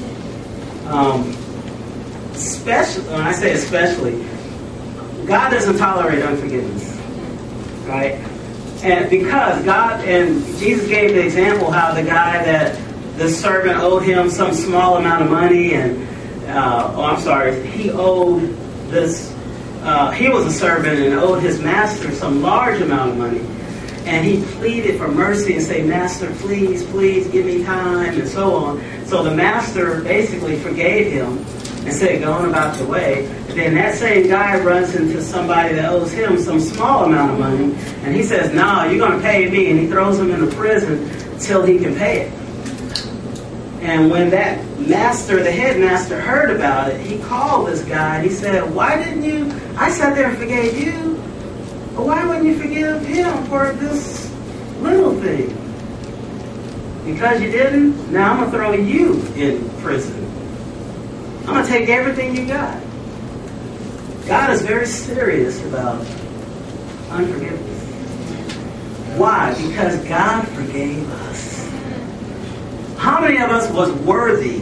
Especially, when I say especially, God doesn't tolerate unforgiveness. Right? And because God, and Jesus gave the example how the guy that the servant owed him some small amount of money, and he owed this, he was a servant and owed his master some large amount of money. And he pleaded for mercy and said, Master, please, please give me time, and so on. So the master basically forgave him and said, go on about your way. And then that same guy runs into somebody that owes him some small amount of money, and he says, no, you're going to pay me. And he throws him into prison till he can pay it. And when that master, the headmaster, heard about it, he called this guy and he said, why didn't you, I sat there and forgave you, but why wouldn't you forgive him for this little thing? Because you didn't, now I'm going to throw you in prison. I'm going to take everything you got. God is very serious about unforgiveness. Why? Because God forgave us. How many of us was worthy?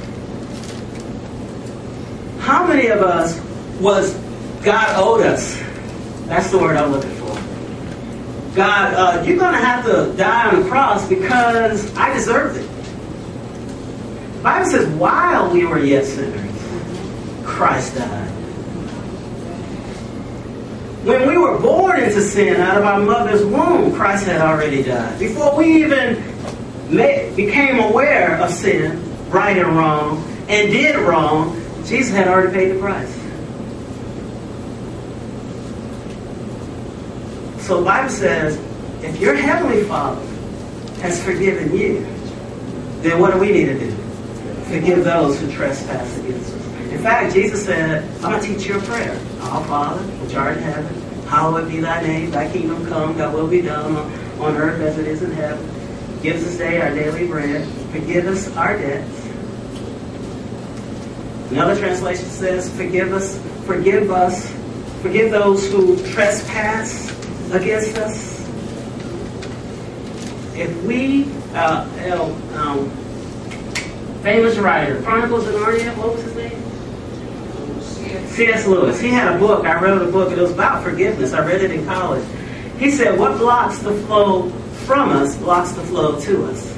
How many of us was God owed us? That's the word I'm looking for. God, you're going to have to die on the cross because I deserved it. The Bible says, while we were yet sinners, Christ died. When we were born into sin out of our mother's womb, Christ had already died. Before we even became aware of sin, right and wrong, and did wrong, Jesus had already paid the price. So the Bible says, if your Heavenly Father has forgiven you, then what do we need to do? Forgive those who trespass against us. In fact, Jesus said, I'm going to teach you a prayer. Our Father, which art in heaven, hallowed be thy name, thy kingdom come, thy will be done on earth as it is in heaven. Give us this day our daily bread. Forgive us our debts. Another translation says, forgive those who trespass against us. If we, famous writer, Chronicles of Narnia, what was his name? C.S. Lewis. He had a book. I wrote a book. It was about forgiveness. I read it in college. He said, what blocks the flow from us blocks the flow to us.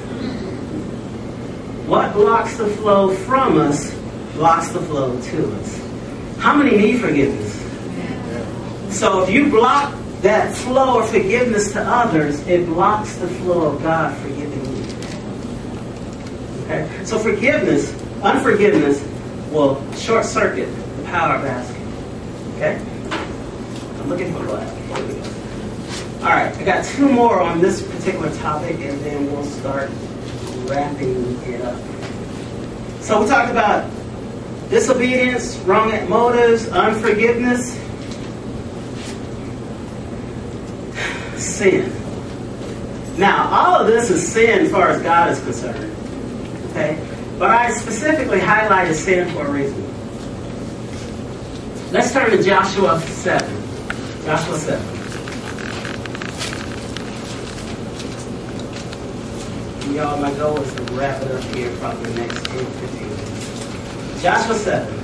What blocks the flow from us blocks the flow to us. How many need forgiveness? So if you block that flow of forgiveness to others, it blocks the flow of God forgiving you. Okay? So unforgiveness will short circuit the power of asking. Okay? I'm looking for black. Here we go. All right, I got two more on this particular topic, and then we'll start wrapping it up. So we talked about disobedience, wrong motives, unforgiveness, sin. Now, all of this is sin as far as God is concerned. Okay? But I specifically highlighted sin for a reason. Let's turn to Joshua 7. Joshua 7. Y'all, my goal is to wrap it up here probably the next 10, 15 minutes. Joshua 7.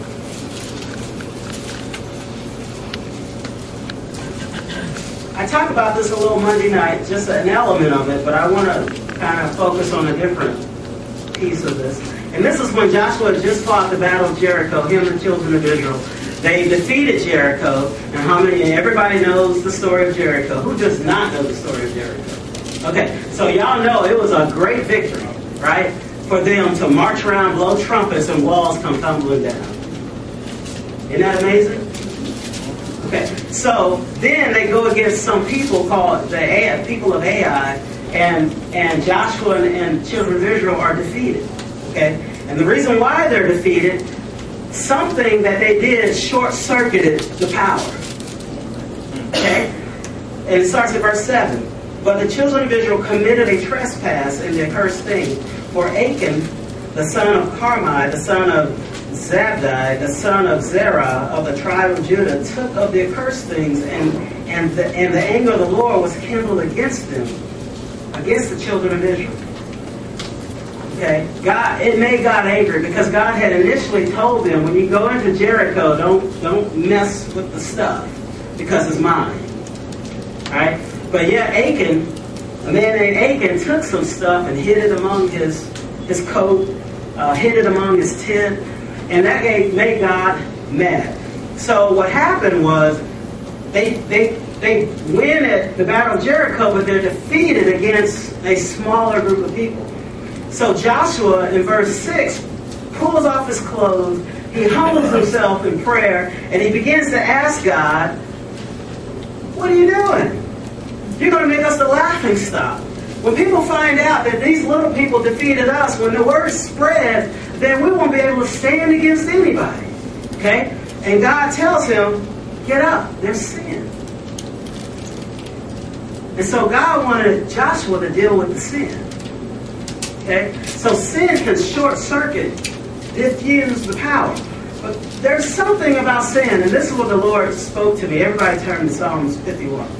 I talked about this a little Monday night, just an element of it, but I want to kind of focus on a different piece of this. And this is when Joshua had just fought the battle of Jericho, him and the children of Israel. They defeated Jericho, and everybody knows the story of Jericho. Who does not know the story of Jericho? Okay, so y'all know it was a great victory, right? For them to march around, blow trumpets, and walls come tumbling down. Isn't that amazing? Okay, so then they go against some people called the people of Ai, and Joshua and children of Israel are defeated. Okay, and the reason why they're defeated, something that they did short-circuited the power. Okay, and it starts at verse 7. But the children of Israel committed a trespass in the accursed thing. For Achan, the son of Carmi, the son of Zabdi, the son of Zerah of the tribe of Judah, took of the accursed things, and the anger of the Lord was kindled against them, against the children of Israel. Okay, it made God angry because God had initially told them, when you go into Jericho, don't mess with the stuff because it's mine. All right. But yeah, Achan, a man named Achan, took some stuff and hid it among his coat, hid it among his tent, and that made God mad. So what happened was they win at the Battle of Jericho, but they're defeated against a smaller group of people. So Joshua, in verse 6, pulls off his clothes, he humbles himself in prayer, and he begins to ask God, what are you doing? You're going to make us the laughing stock. When people find out that these little people defeated us, when the word spreads, then we won't be able to stand against anybody. Okay? And God tells him, get up, there's sin. And so God wanted Joshua to deal with the sin. Okay? So sin can short circuit, diffuse the power. But there's something about sin, and this is what the Lord spoke to me. Everybody turn to Psalms 51.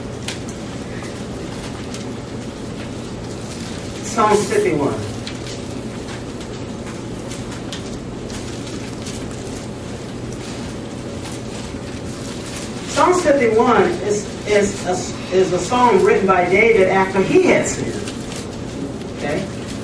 Psalms 51. Psalms 51 is a song written by David after he had sinned. Okay?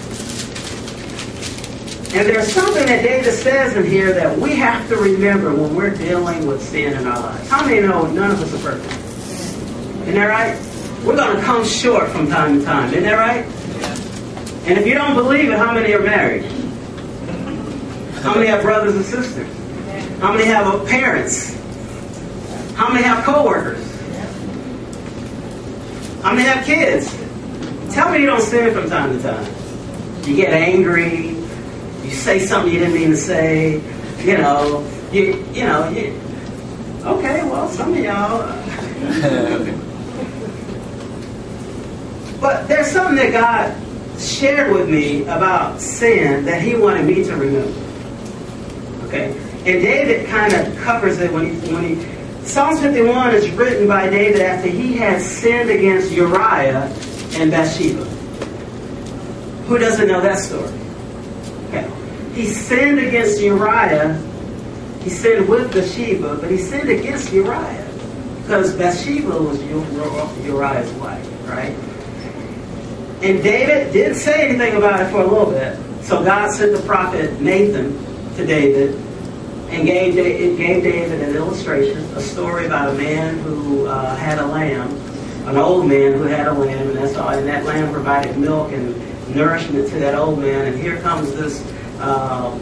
And there's something that David says in here that we have to remember when we're dealing with sin in our lives. How many know none of us are perfect? Isn't that right? We're going to come short from time to time. Isn't that right? And if you don't believe it, how many are married? How many have brothers and sisters? How many have parents? How many have coworkers? How many have kids? Tell me you don't sin from time to time. You get angry. You say something you didn't mean to say. Okay, well, some of y'all. But there's something that God shared with me about sin that he wanted me to remember. Okay? And David kind of covers it when he Psalms 51 is written by David after he had sinned against Uriah and Bathsheba. Who doesn't know that story? Okay. He sinned against Uriah. He sinned with Bathsheba, but he sinned against Uriah because Bathsheba was Uriah's wife, right? And David didn't say anything about it for a little bit. So God sent the prophet Nathan to David and gave David an illustration, a story about a man who had a lamb, an old man who had a lamb, and that's all. And that lamb provided milk and nourishment to that old man. And here comes this not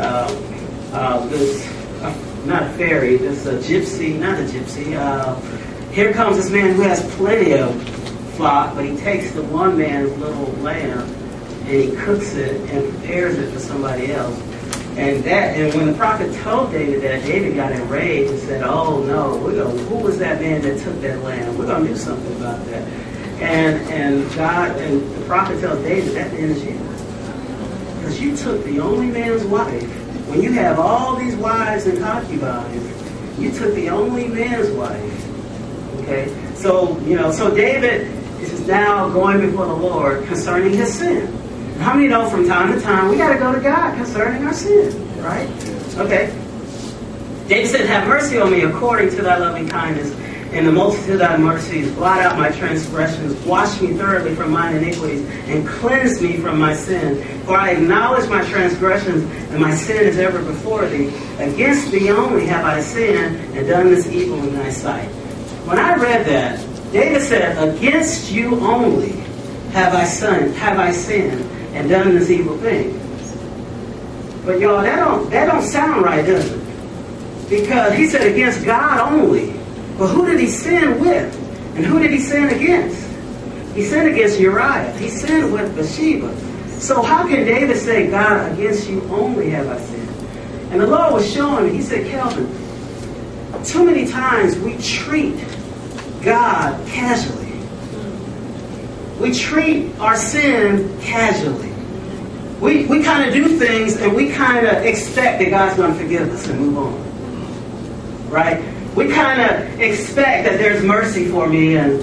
a fairy, this gypsy, not a gypsy. Here comes this man who has plenty of flock, but he takes the one man's little lamb and he cooks it and prepares it for somebody else. And when the prophet told David that, David got enraged and said, "Oh no, who was that man that took that lamb? We're gonna do something about that." And the prophet tells David, "That man is you, because you took the only man's wife. When you have all these wives and concubines, you took the only man's wife." Okay, so David is now going before the Lord concerning his sin. How many know from time to time we got to go to God concerning our sin, right? Okay. David said, "Have mercy on me according to thy loving kindness, and the multitude of thy mercies. Blot out my transgressions. Wash me thoroughly from mine iniquities, and cleanse me from my sin. For I acknowledge my transgressions, and my sin is ever before thee. Against thee only have I sinned, and done this evil in thy sight." When I read that, David said, "Against you only have I sinned, and done this evil thing." But y'all, that don't sound right, does it? Because he said against God only. But who did he sin with? And who did he sin against? He sinned against Uriah. He sinned with Bathsheba. So how can David say, "God, against you only have I sinned"? And the Lord was showing me, he said, "Kelvin, too many times we treat God casually. We treat our sin casually. We kind of do things and we kind of expect that God's going to forgive us and move on. Right? We kind of expect that there's mercy for me and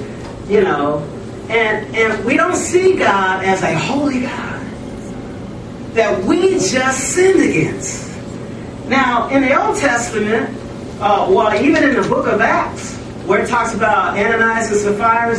we don't see God as a holy God that we just sinned against. Now, in the Old Testament, even in the book of Acts, where it talks about Ananias and Sapphira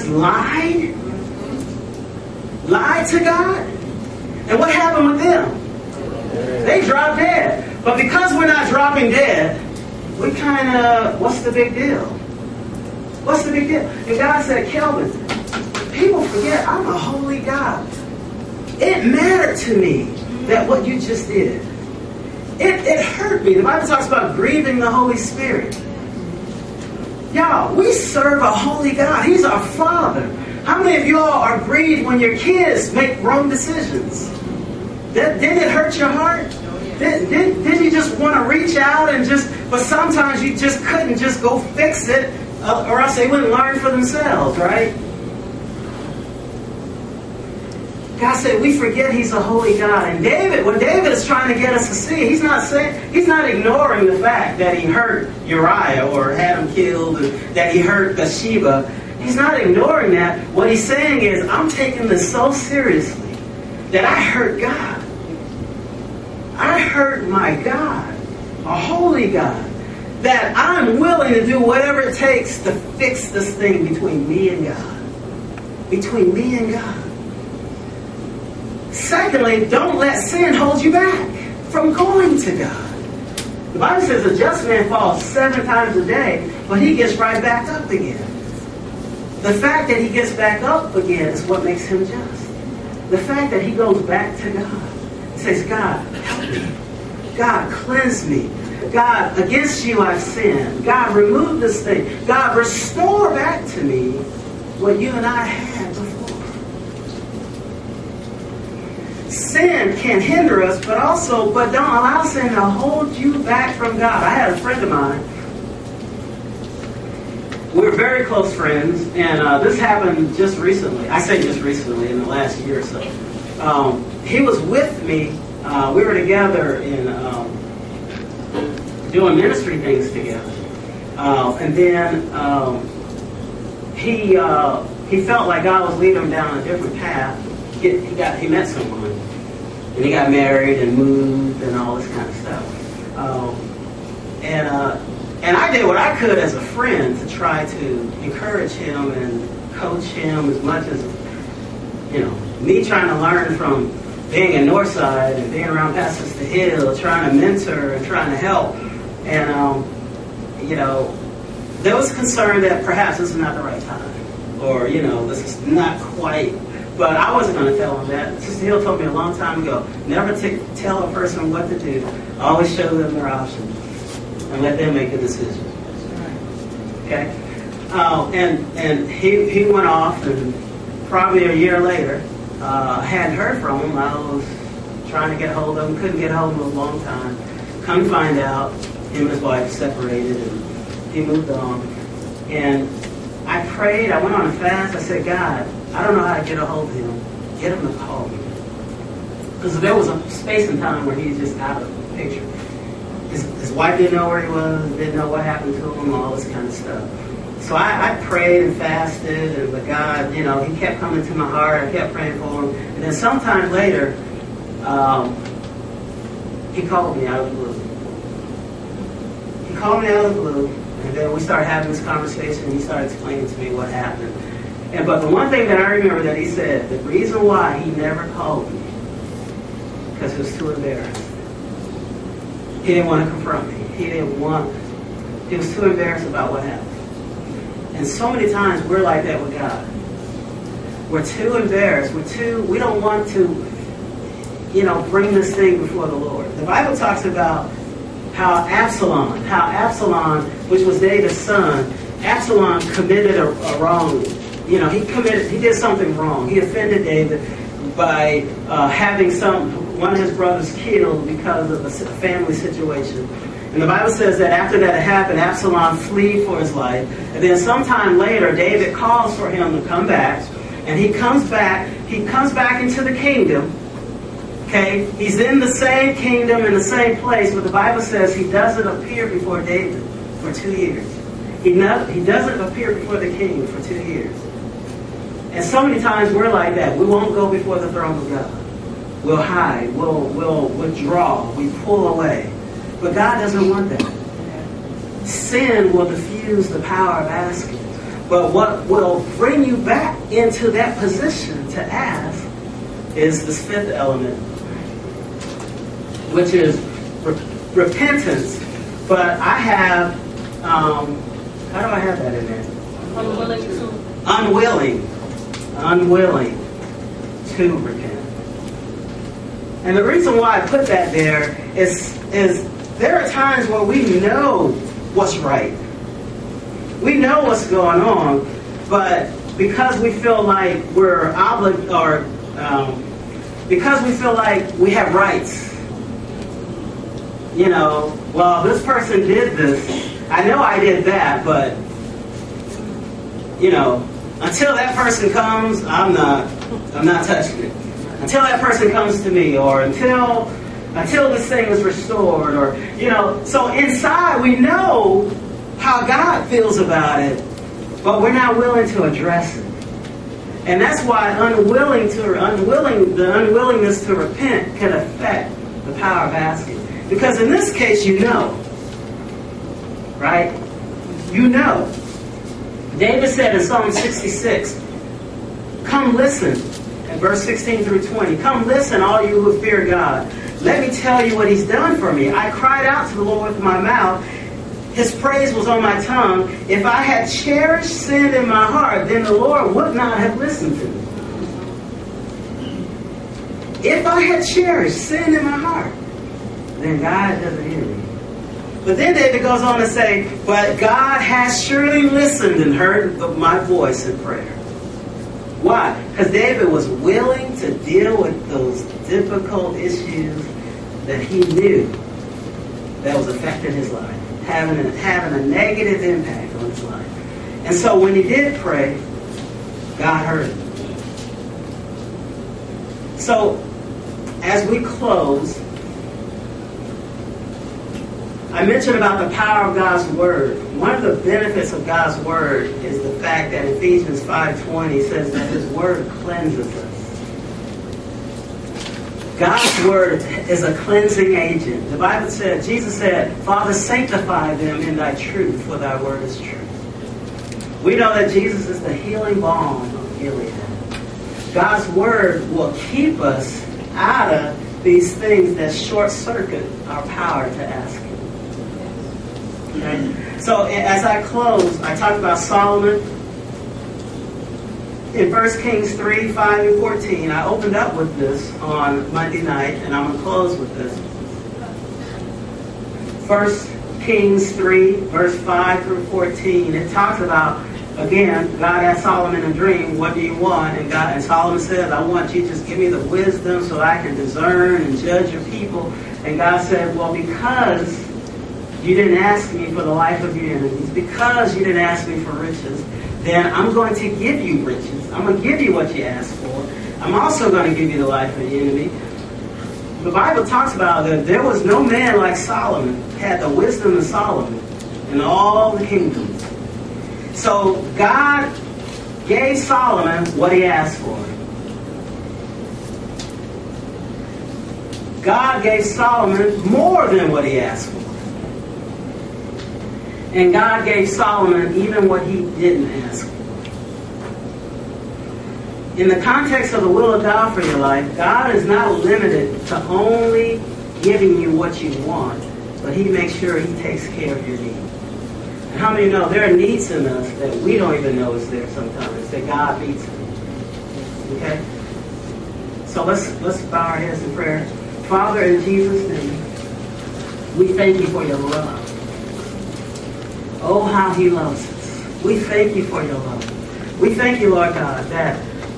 lied to God. And what happened with them? They dropped dead. But because we're not dropping dead, we kind of, what's the big deal? What's the big deal? And God said, Kelvin, people forget I'm a holy God. It mattered to me that what you just did. It hurt me. The Bible talks about grieving the Holy Spirit. Y'all, we serve a holy God. He's our Father. How many of y'all are grieved when your kids make wrong decisions? Didn't it hurt your heart? Didn't you just want to reach out and but sometimes you just couldn't just go fix it, or else they wouldn't learn for themselves, right? God said we forget He's a holy God. And what David is trying to get us to see, he's not ignoring the fact that he hurt Uriah or had him killed, and that he hurt Bathsheba. He's not ignoring that. What he's saying is, I'm taking this so seriously that I hurt God. I hurt my God, a holy God, that I'm willing to do whatever it takes to fix this thing between me and God. Between me and God. Secondly, don't let sin hold you back from going to God. The Bible says a just man falls 7 times a day, but he gets right back up again. The fact that he gets back up again is what makes him just. The fact that he goes back to God. He says, God, help me. God, cleanse me. God, against you I've sinned. God, remove this thing. God, restore back to me what you and I had before. Sin can hinder us, but don't allow sin to hold you back from God. I had a friend of mine. We're very close friends, and this happened just recently. I say just recently, in the last year or so. He was with me. We were together in doing ministry things together. And then he felt like God was leading him down a different path. He met someone, and he got married and moved and all this kind of stuff. And I did what I could as a friend to try to encourage him and coach him as much as, me trying to learn from being in Northside and being around Pastor Hill, trying to mentor and trying to help. And, there was concern that perhaps this is not the right time, or, this is not quite. But I wasn't going to tell him that. Sister Hill told me a long time ago, never tell a person what to do. Always show them their options and let them make a decision. Okay? And he went off, and probably a year later, I hadn't heard from him. I was trying to get a hold of him, couldn't get a hold of him a long time. Come find out, him and his wife separated, and he moved on. And I prayed, I went on a fast, I said, God, I don't know how to get a hold of him. Get him to call me. Because there was a space and time where he was just out of the picture. His wife didn't know where he was, didn't know what happened to him, all this kind of stuff. So I prayed and fasted, but God, he kept coming to my heart. I kept praying for him. And then sometime later, he called me out of the blue. He called me out of the blue, and then we started having this conversation, and he started explaining to me what happened. But the one thing that I remember that he said, the reason why he never called me, because he was too embarrassed. He didn't want to confront me. He was too embarrassed about what happened. And so many times we're like that with God. We're too embarrassed. We don't want to, bring this thing before the Lord. The Bible talks about how Absalom, which was David's son, Absalom committed a wrong. He did something wrong. He offended David by having one of his brothers killed because of a family situation. And the Bible says that after that happened, Absalom fled for his life. And then sometime later, David calls for him to come back. And he comes back into the kingdom. Okay? He's in the same kingdom, in the same place, but the Bible says he doesn't appear before David for 2 years. He doesn't appear before the king for 2 years. And so many times we're like that. We won't go before the throne of God. We'll hide. We'll withdraw. We pull away. But God doesn't want that. sin will diffuse the power of asking. But what will bring you back into that position to ask is this fifth element, which is repentance. But I have, how do I have that in there? Unwilling to repent. And the reason why I put that there is there are times where we know what's right. We know what's going on, but because we feel like we're obligated, or because we feel like we have rights, you know, well, this person did this. I know I did that, but, you know, until that person comes, I'm not touching it. Until that person comes to me, or until this thing is restored, or, you know. So inside we know how God feels about it, but we're not willing to address it. And that's why the unwillingness to repent can affect the power of asking. Because in this case, you know, right? You know. David said in Psalm 66, come listen, in verse 16 through 20, come listen, all you who fear God. Let me tell you what he's done for me. I cried out to the Lord with my mouth. His praise was on my tongue. If I had cherished sin in my heart, then the Lord would not have listened to me. If I had cherished sin in my heart, then God doesn't hear me. But then David goes on to say, but God has surely listened and heard my voice in prayer. Why? Because David was willing to deal with those difficult issues that he knew that was affecting his life, having a negative impact on his life. And so when he did pray, God heard him. So as we close, I mentioned about the power of God's Word. One of the benefits of God's Word is the fact that Ephesians 5:20 says that His Word cleanses us. God's Word is a cleansing agent. The Bible said, Jesus said, Father, sanctify them in thy truth, for thy word is truth. We know that Jesus is the healing balm of Gilead. God's Word will keep us out of these things that short-circuit our power to ask Him. Okay? So as I close, I talked about Solomon. In 1 Kings 3, 5 and 14, I opened up with this on Monday night, and I'm going to close with this. 1 Kings 3, verse 5 through 14, it talks about, again, God asked Solomon in a dream, what do you want? And Solomon says, I want you to just give me the wisdom so I can discern and judge your people. And God said, well, because you didn't ask me for the life of your enemies, because you didn't ask me for riches, then I'm going to give you riches. I'm going to give you what you asked for. I'm also going to give you the life of the enemy. The Bible talks about that there was no man like Solomon, had the wisdom of Solomon in all the kingdoms. So God gave Solomon what he asked for. God gave Solomon more than what he asked for. And God gave Solomon even what he didn't ask for. In the context of the will of God for your life, God is not limited to only giving you what you want, but He makes sure He takes care of your needs. And how many know there are needs in us that we don't even know is there sometimes, that God meets them. Okay? So let's bow our heads in prayer. Father, in Jesus' name, we thank you for your love. Oh, how He loves us. We thank you for your love. We thank you, Lord God, that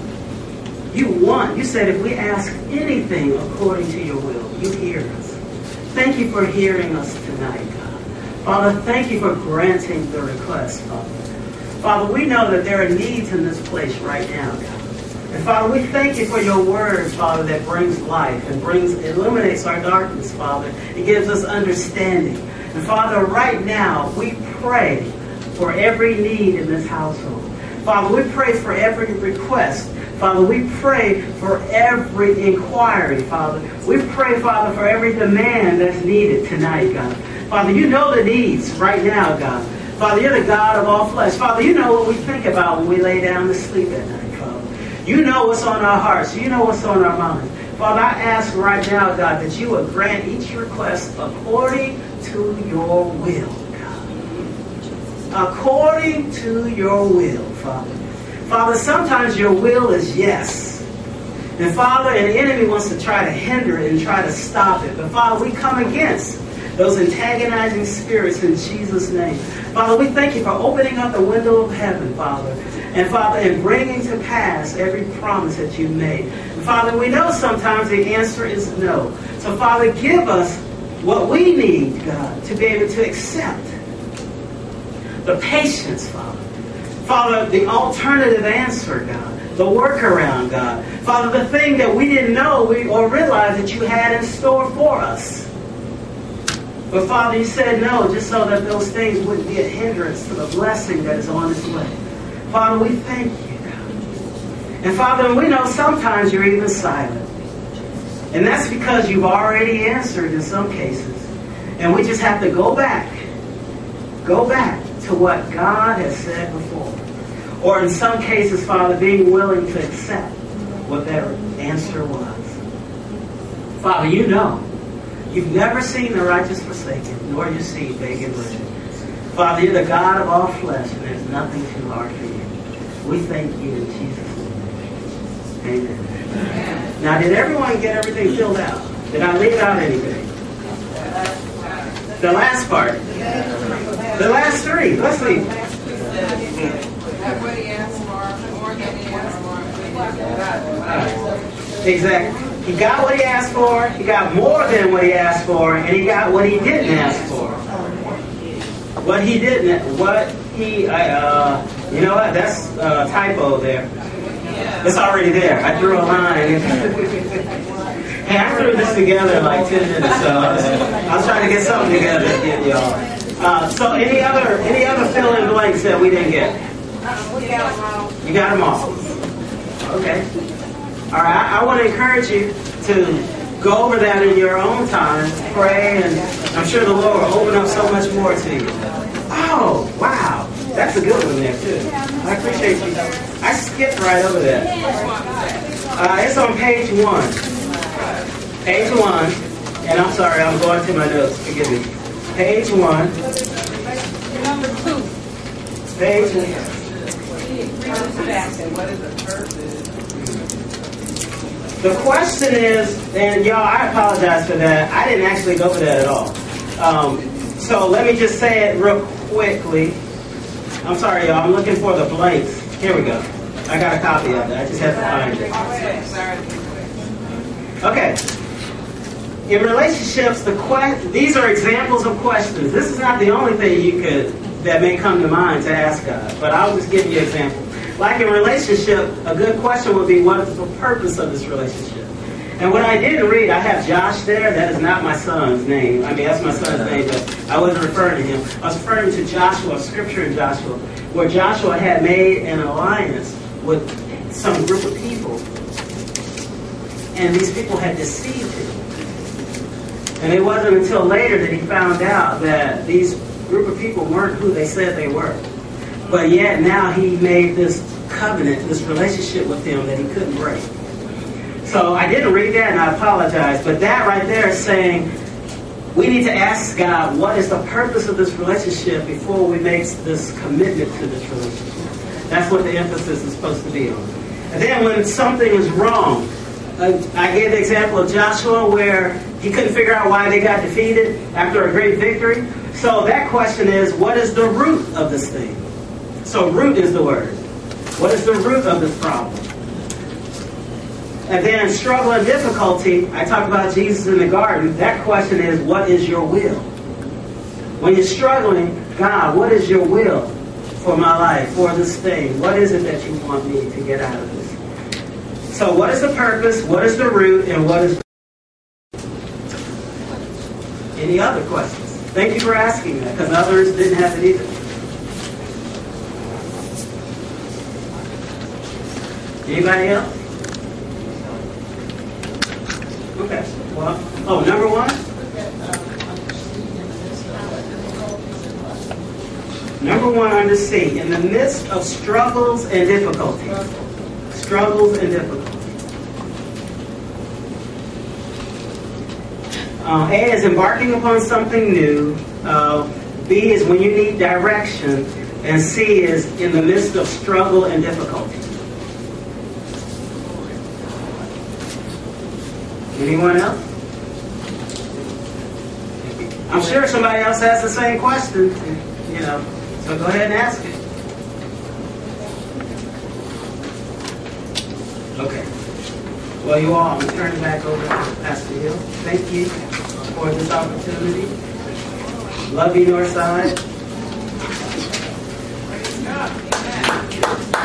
you said if we ask anything according to your will, you hear us. Thank you for hearing us tonight, God. Father, thank you for granting the request, Father. Father, we know that there are needs in this place right now, God. And Father, we thank you for your word, Father, that brings life and illuminates our darkness, Father. It gives us understanding. And Father, right now, we pray for every need in this household. Father, we pray for every request. Father, we pray for every inquiry, Father. We pray, Father, for every demand that's needed tonight, God. Father, you know the needs right now, God. Father, you're the God of all flesh. Father, you know what we think about when we lay down to sleep at night, Father. You know what's on our hearts. You know what's on our minds. Father, I ask right now, God, that you would grant each request according to your will, God. According to your will, Father. Father, sometimes your will is yes. And Father, an enemy wants to try to hinder it and try to stop it. But Father, we come against those antagonizing spirits in Jesus' name. Father, we thank you for opening up the window of heaven, Father. And Father, and bringing to pass every promise that you made. And Father, we know sometimes the answer is no. So Father, give us what we need, God, to be able to accept. The patience, Father. Father, the alternative answer, God. The workaround, God. Father, the thing that we didn't know or realize that you had in store for us. But Father, you said no, just so that those things wouldn't be a hindrance to the blessing that is on its way. Father, we thank you, God. And Father, we know sometimes you're even silent. And that's because you've already answered in some cases. And we just have to go back to what God has said before. Or in some cases, Father, being willing to accept what that answer was. Father, you know. You've never seen the righteous forsaken, nor your seed begging bread. Father, you're the God of all flesh, and there's nothing too hard for you. We thank you in Jesus' name. Amen. Now, did everyone get everything filled out? Did I leave out anything? The last part. The last three. Let's see. What he asked for, more than he asked for. Exactly. He got what he asked for, he got more than what he asked for, and he got what he didn't ask for. What he didn't, you know what, that's a typo there. It's already there. I drew a line. Hey, I threw this together in like 10 minutes, so I was trying to get something together to give y'all. So any other fill in blanks that we didn't get? We got them all. You got them all. Okay. All right, I want to encourage you to go over that in your own time, pray, and I'm sure the Lord will open up so much more to you. Oh, wow. That's a good one there, too. I appreciate you. I skipped right over that. It's on page 1. Page 1. And I'm sorry, I'm going to my notes. Forgive me. Page 1. Number 2. Page 1. What is the purpose? The question is, and y'all, I apologize for that. I didn't actually go for that at all. So let me just say it real quickly. I'm sorry, y'all. I'm looking for the blanks. Here we go. I got a copy of it. I just have to find it. Okay. In relationships, these are examples of questions. This is not the only thing that may come to mind to ask God, but I'll just give you an example. Like in relationship, a good question would be, what is the purpose of this relationship? And what I didn't read, I have Josh there. That is not my son's name. I mean, that's my son's name, but I wasn't referring to him. I was referring to Joshua, scripture in Joshua, where Joshua had made an alliance with some group of people. And these people had deceived him. And it wasn't until later that he found out that these group of people weren't who they said they were. But yet now he made this covenant, this relationship with them that he couldn't break. So I didn't read that and I apologize. But that right there is saying we need to ask God, what is the purpose of this relationship before we make this commitment to this relationship? That's what the emphasis is supposed to be on. And then when something is wrong, I gave the example of Joshua where he couldn't figure out why they got defeated after a great victory. So that question is, what is the root of this thing? So root is the word. What is the root of this problem? And then struggle and difficulty, I talked about Jesus in the garden. That question is, what is your will? When you're struggling, God, what is your will for my life, for this thing? What is it that you want me to get out of this? So what is the purpose? What is the root? And what is... Any other questions? Thank you for asking that, because others didn't have it either. Anybody else? Okay. Well, number 1? Number one under C, in the midst of struggles and difficulties. Struggles and difficulties. A is embarking upon something new. B is when you need direction. And C is in the midst of struggle and difficulty. Anyone else? I'm sure somebody else has the same question, you know. So go ahead and ask it. Okay. Well, you all, I'm going to turn it back over to Pastor Hill. Thank you for this opportunity. Love you, Northside. Amen.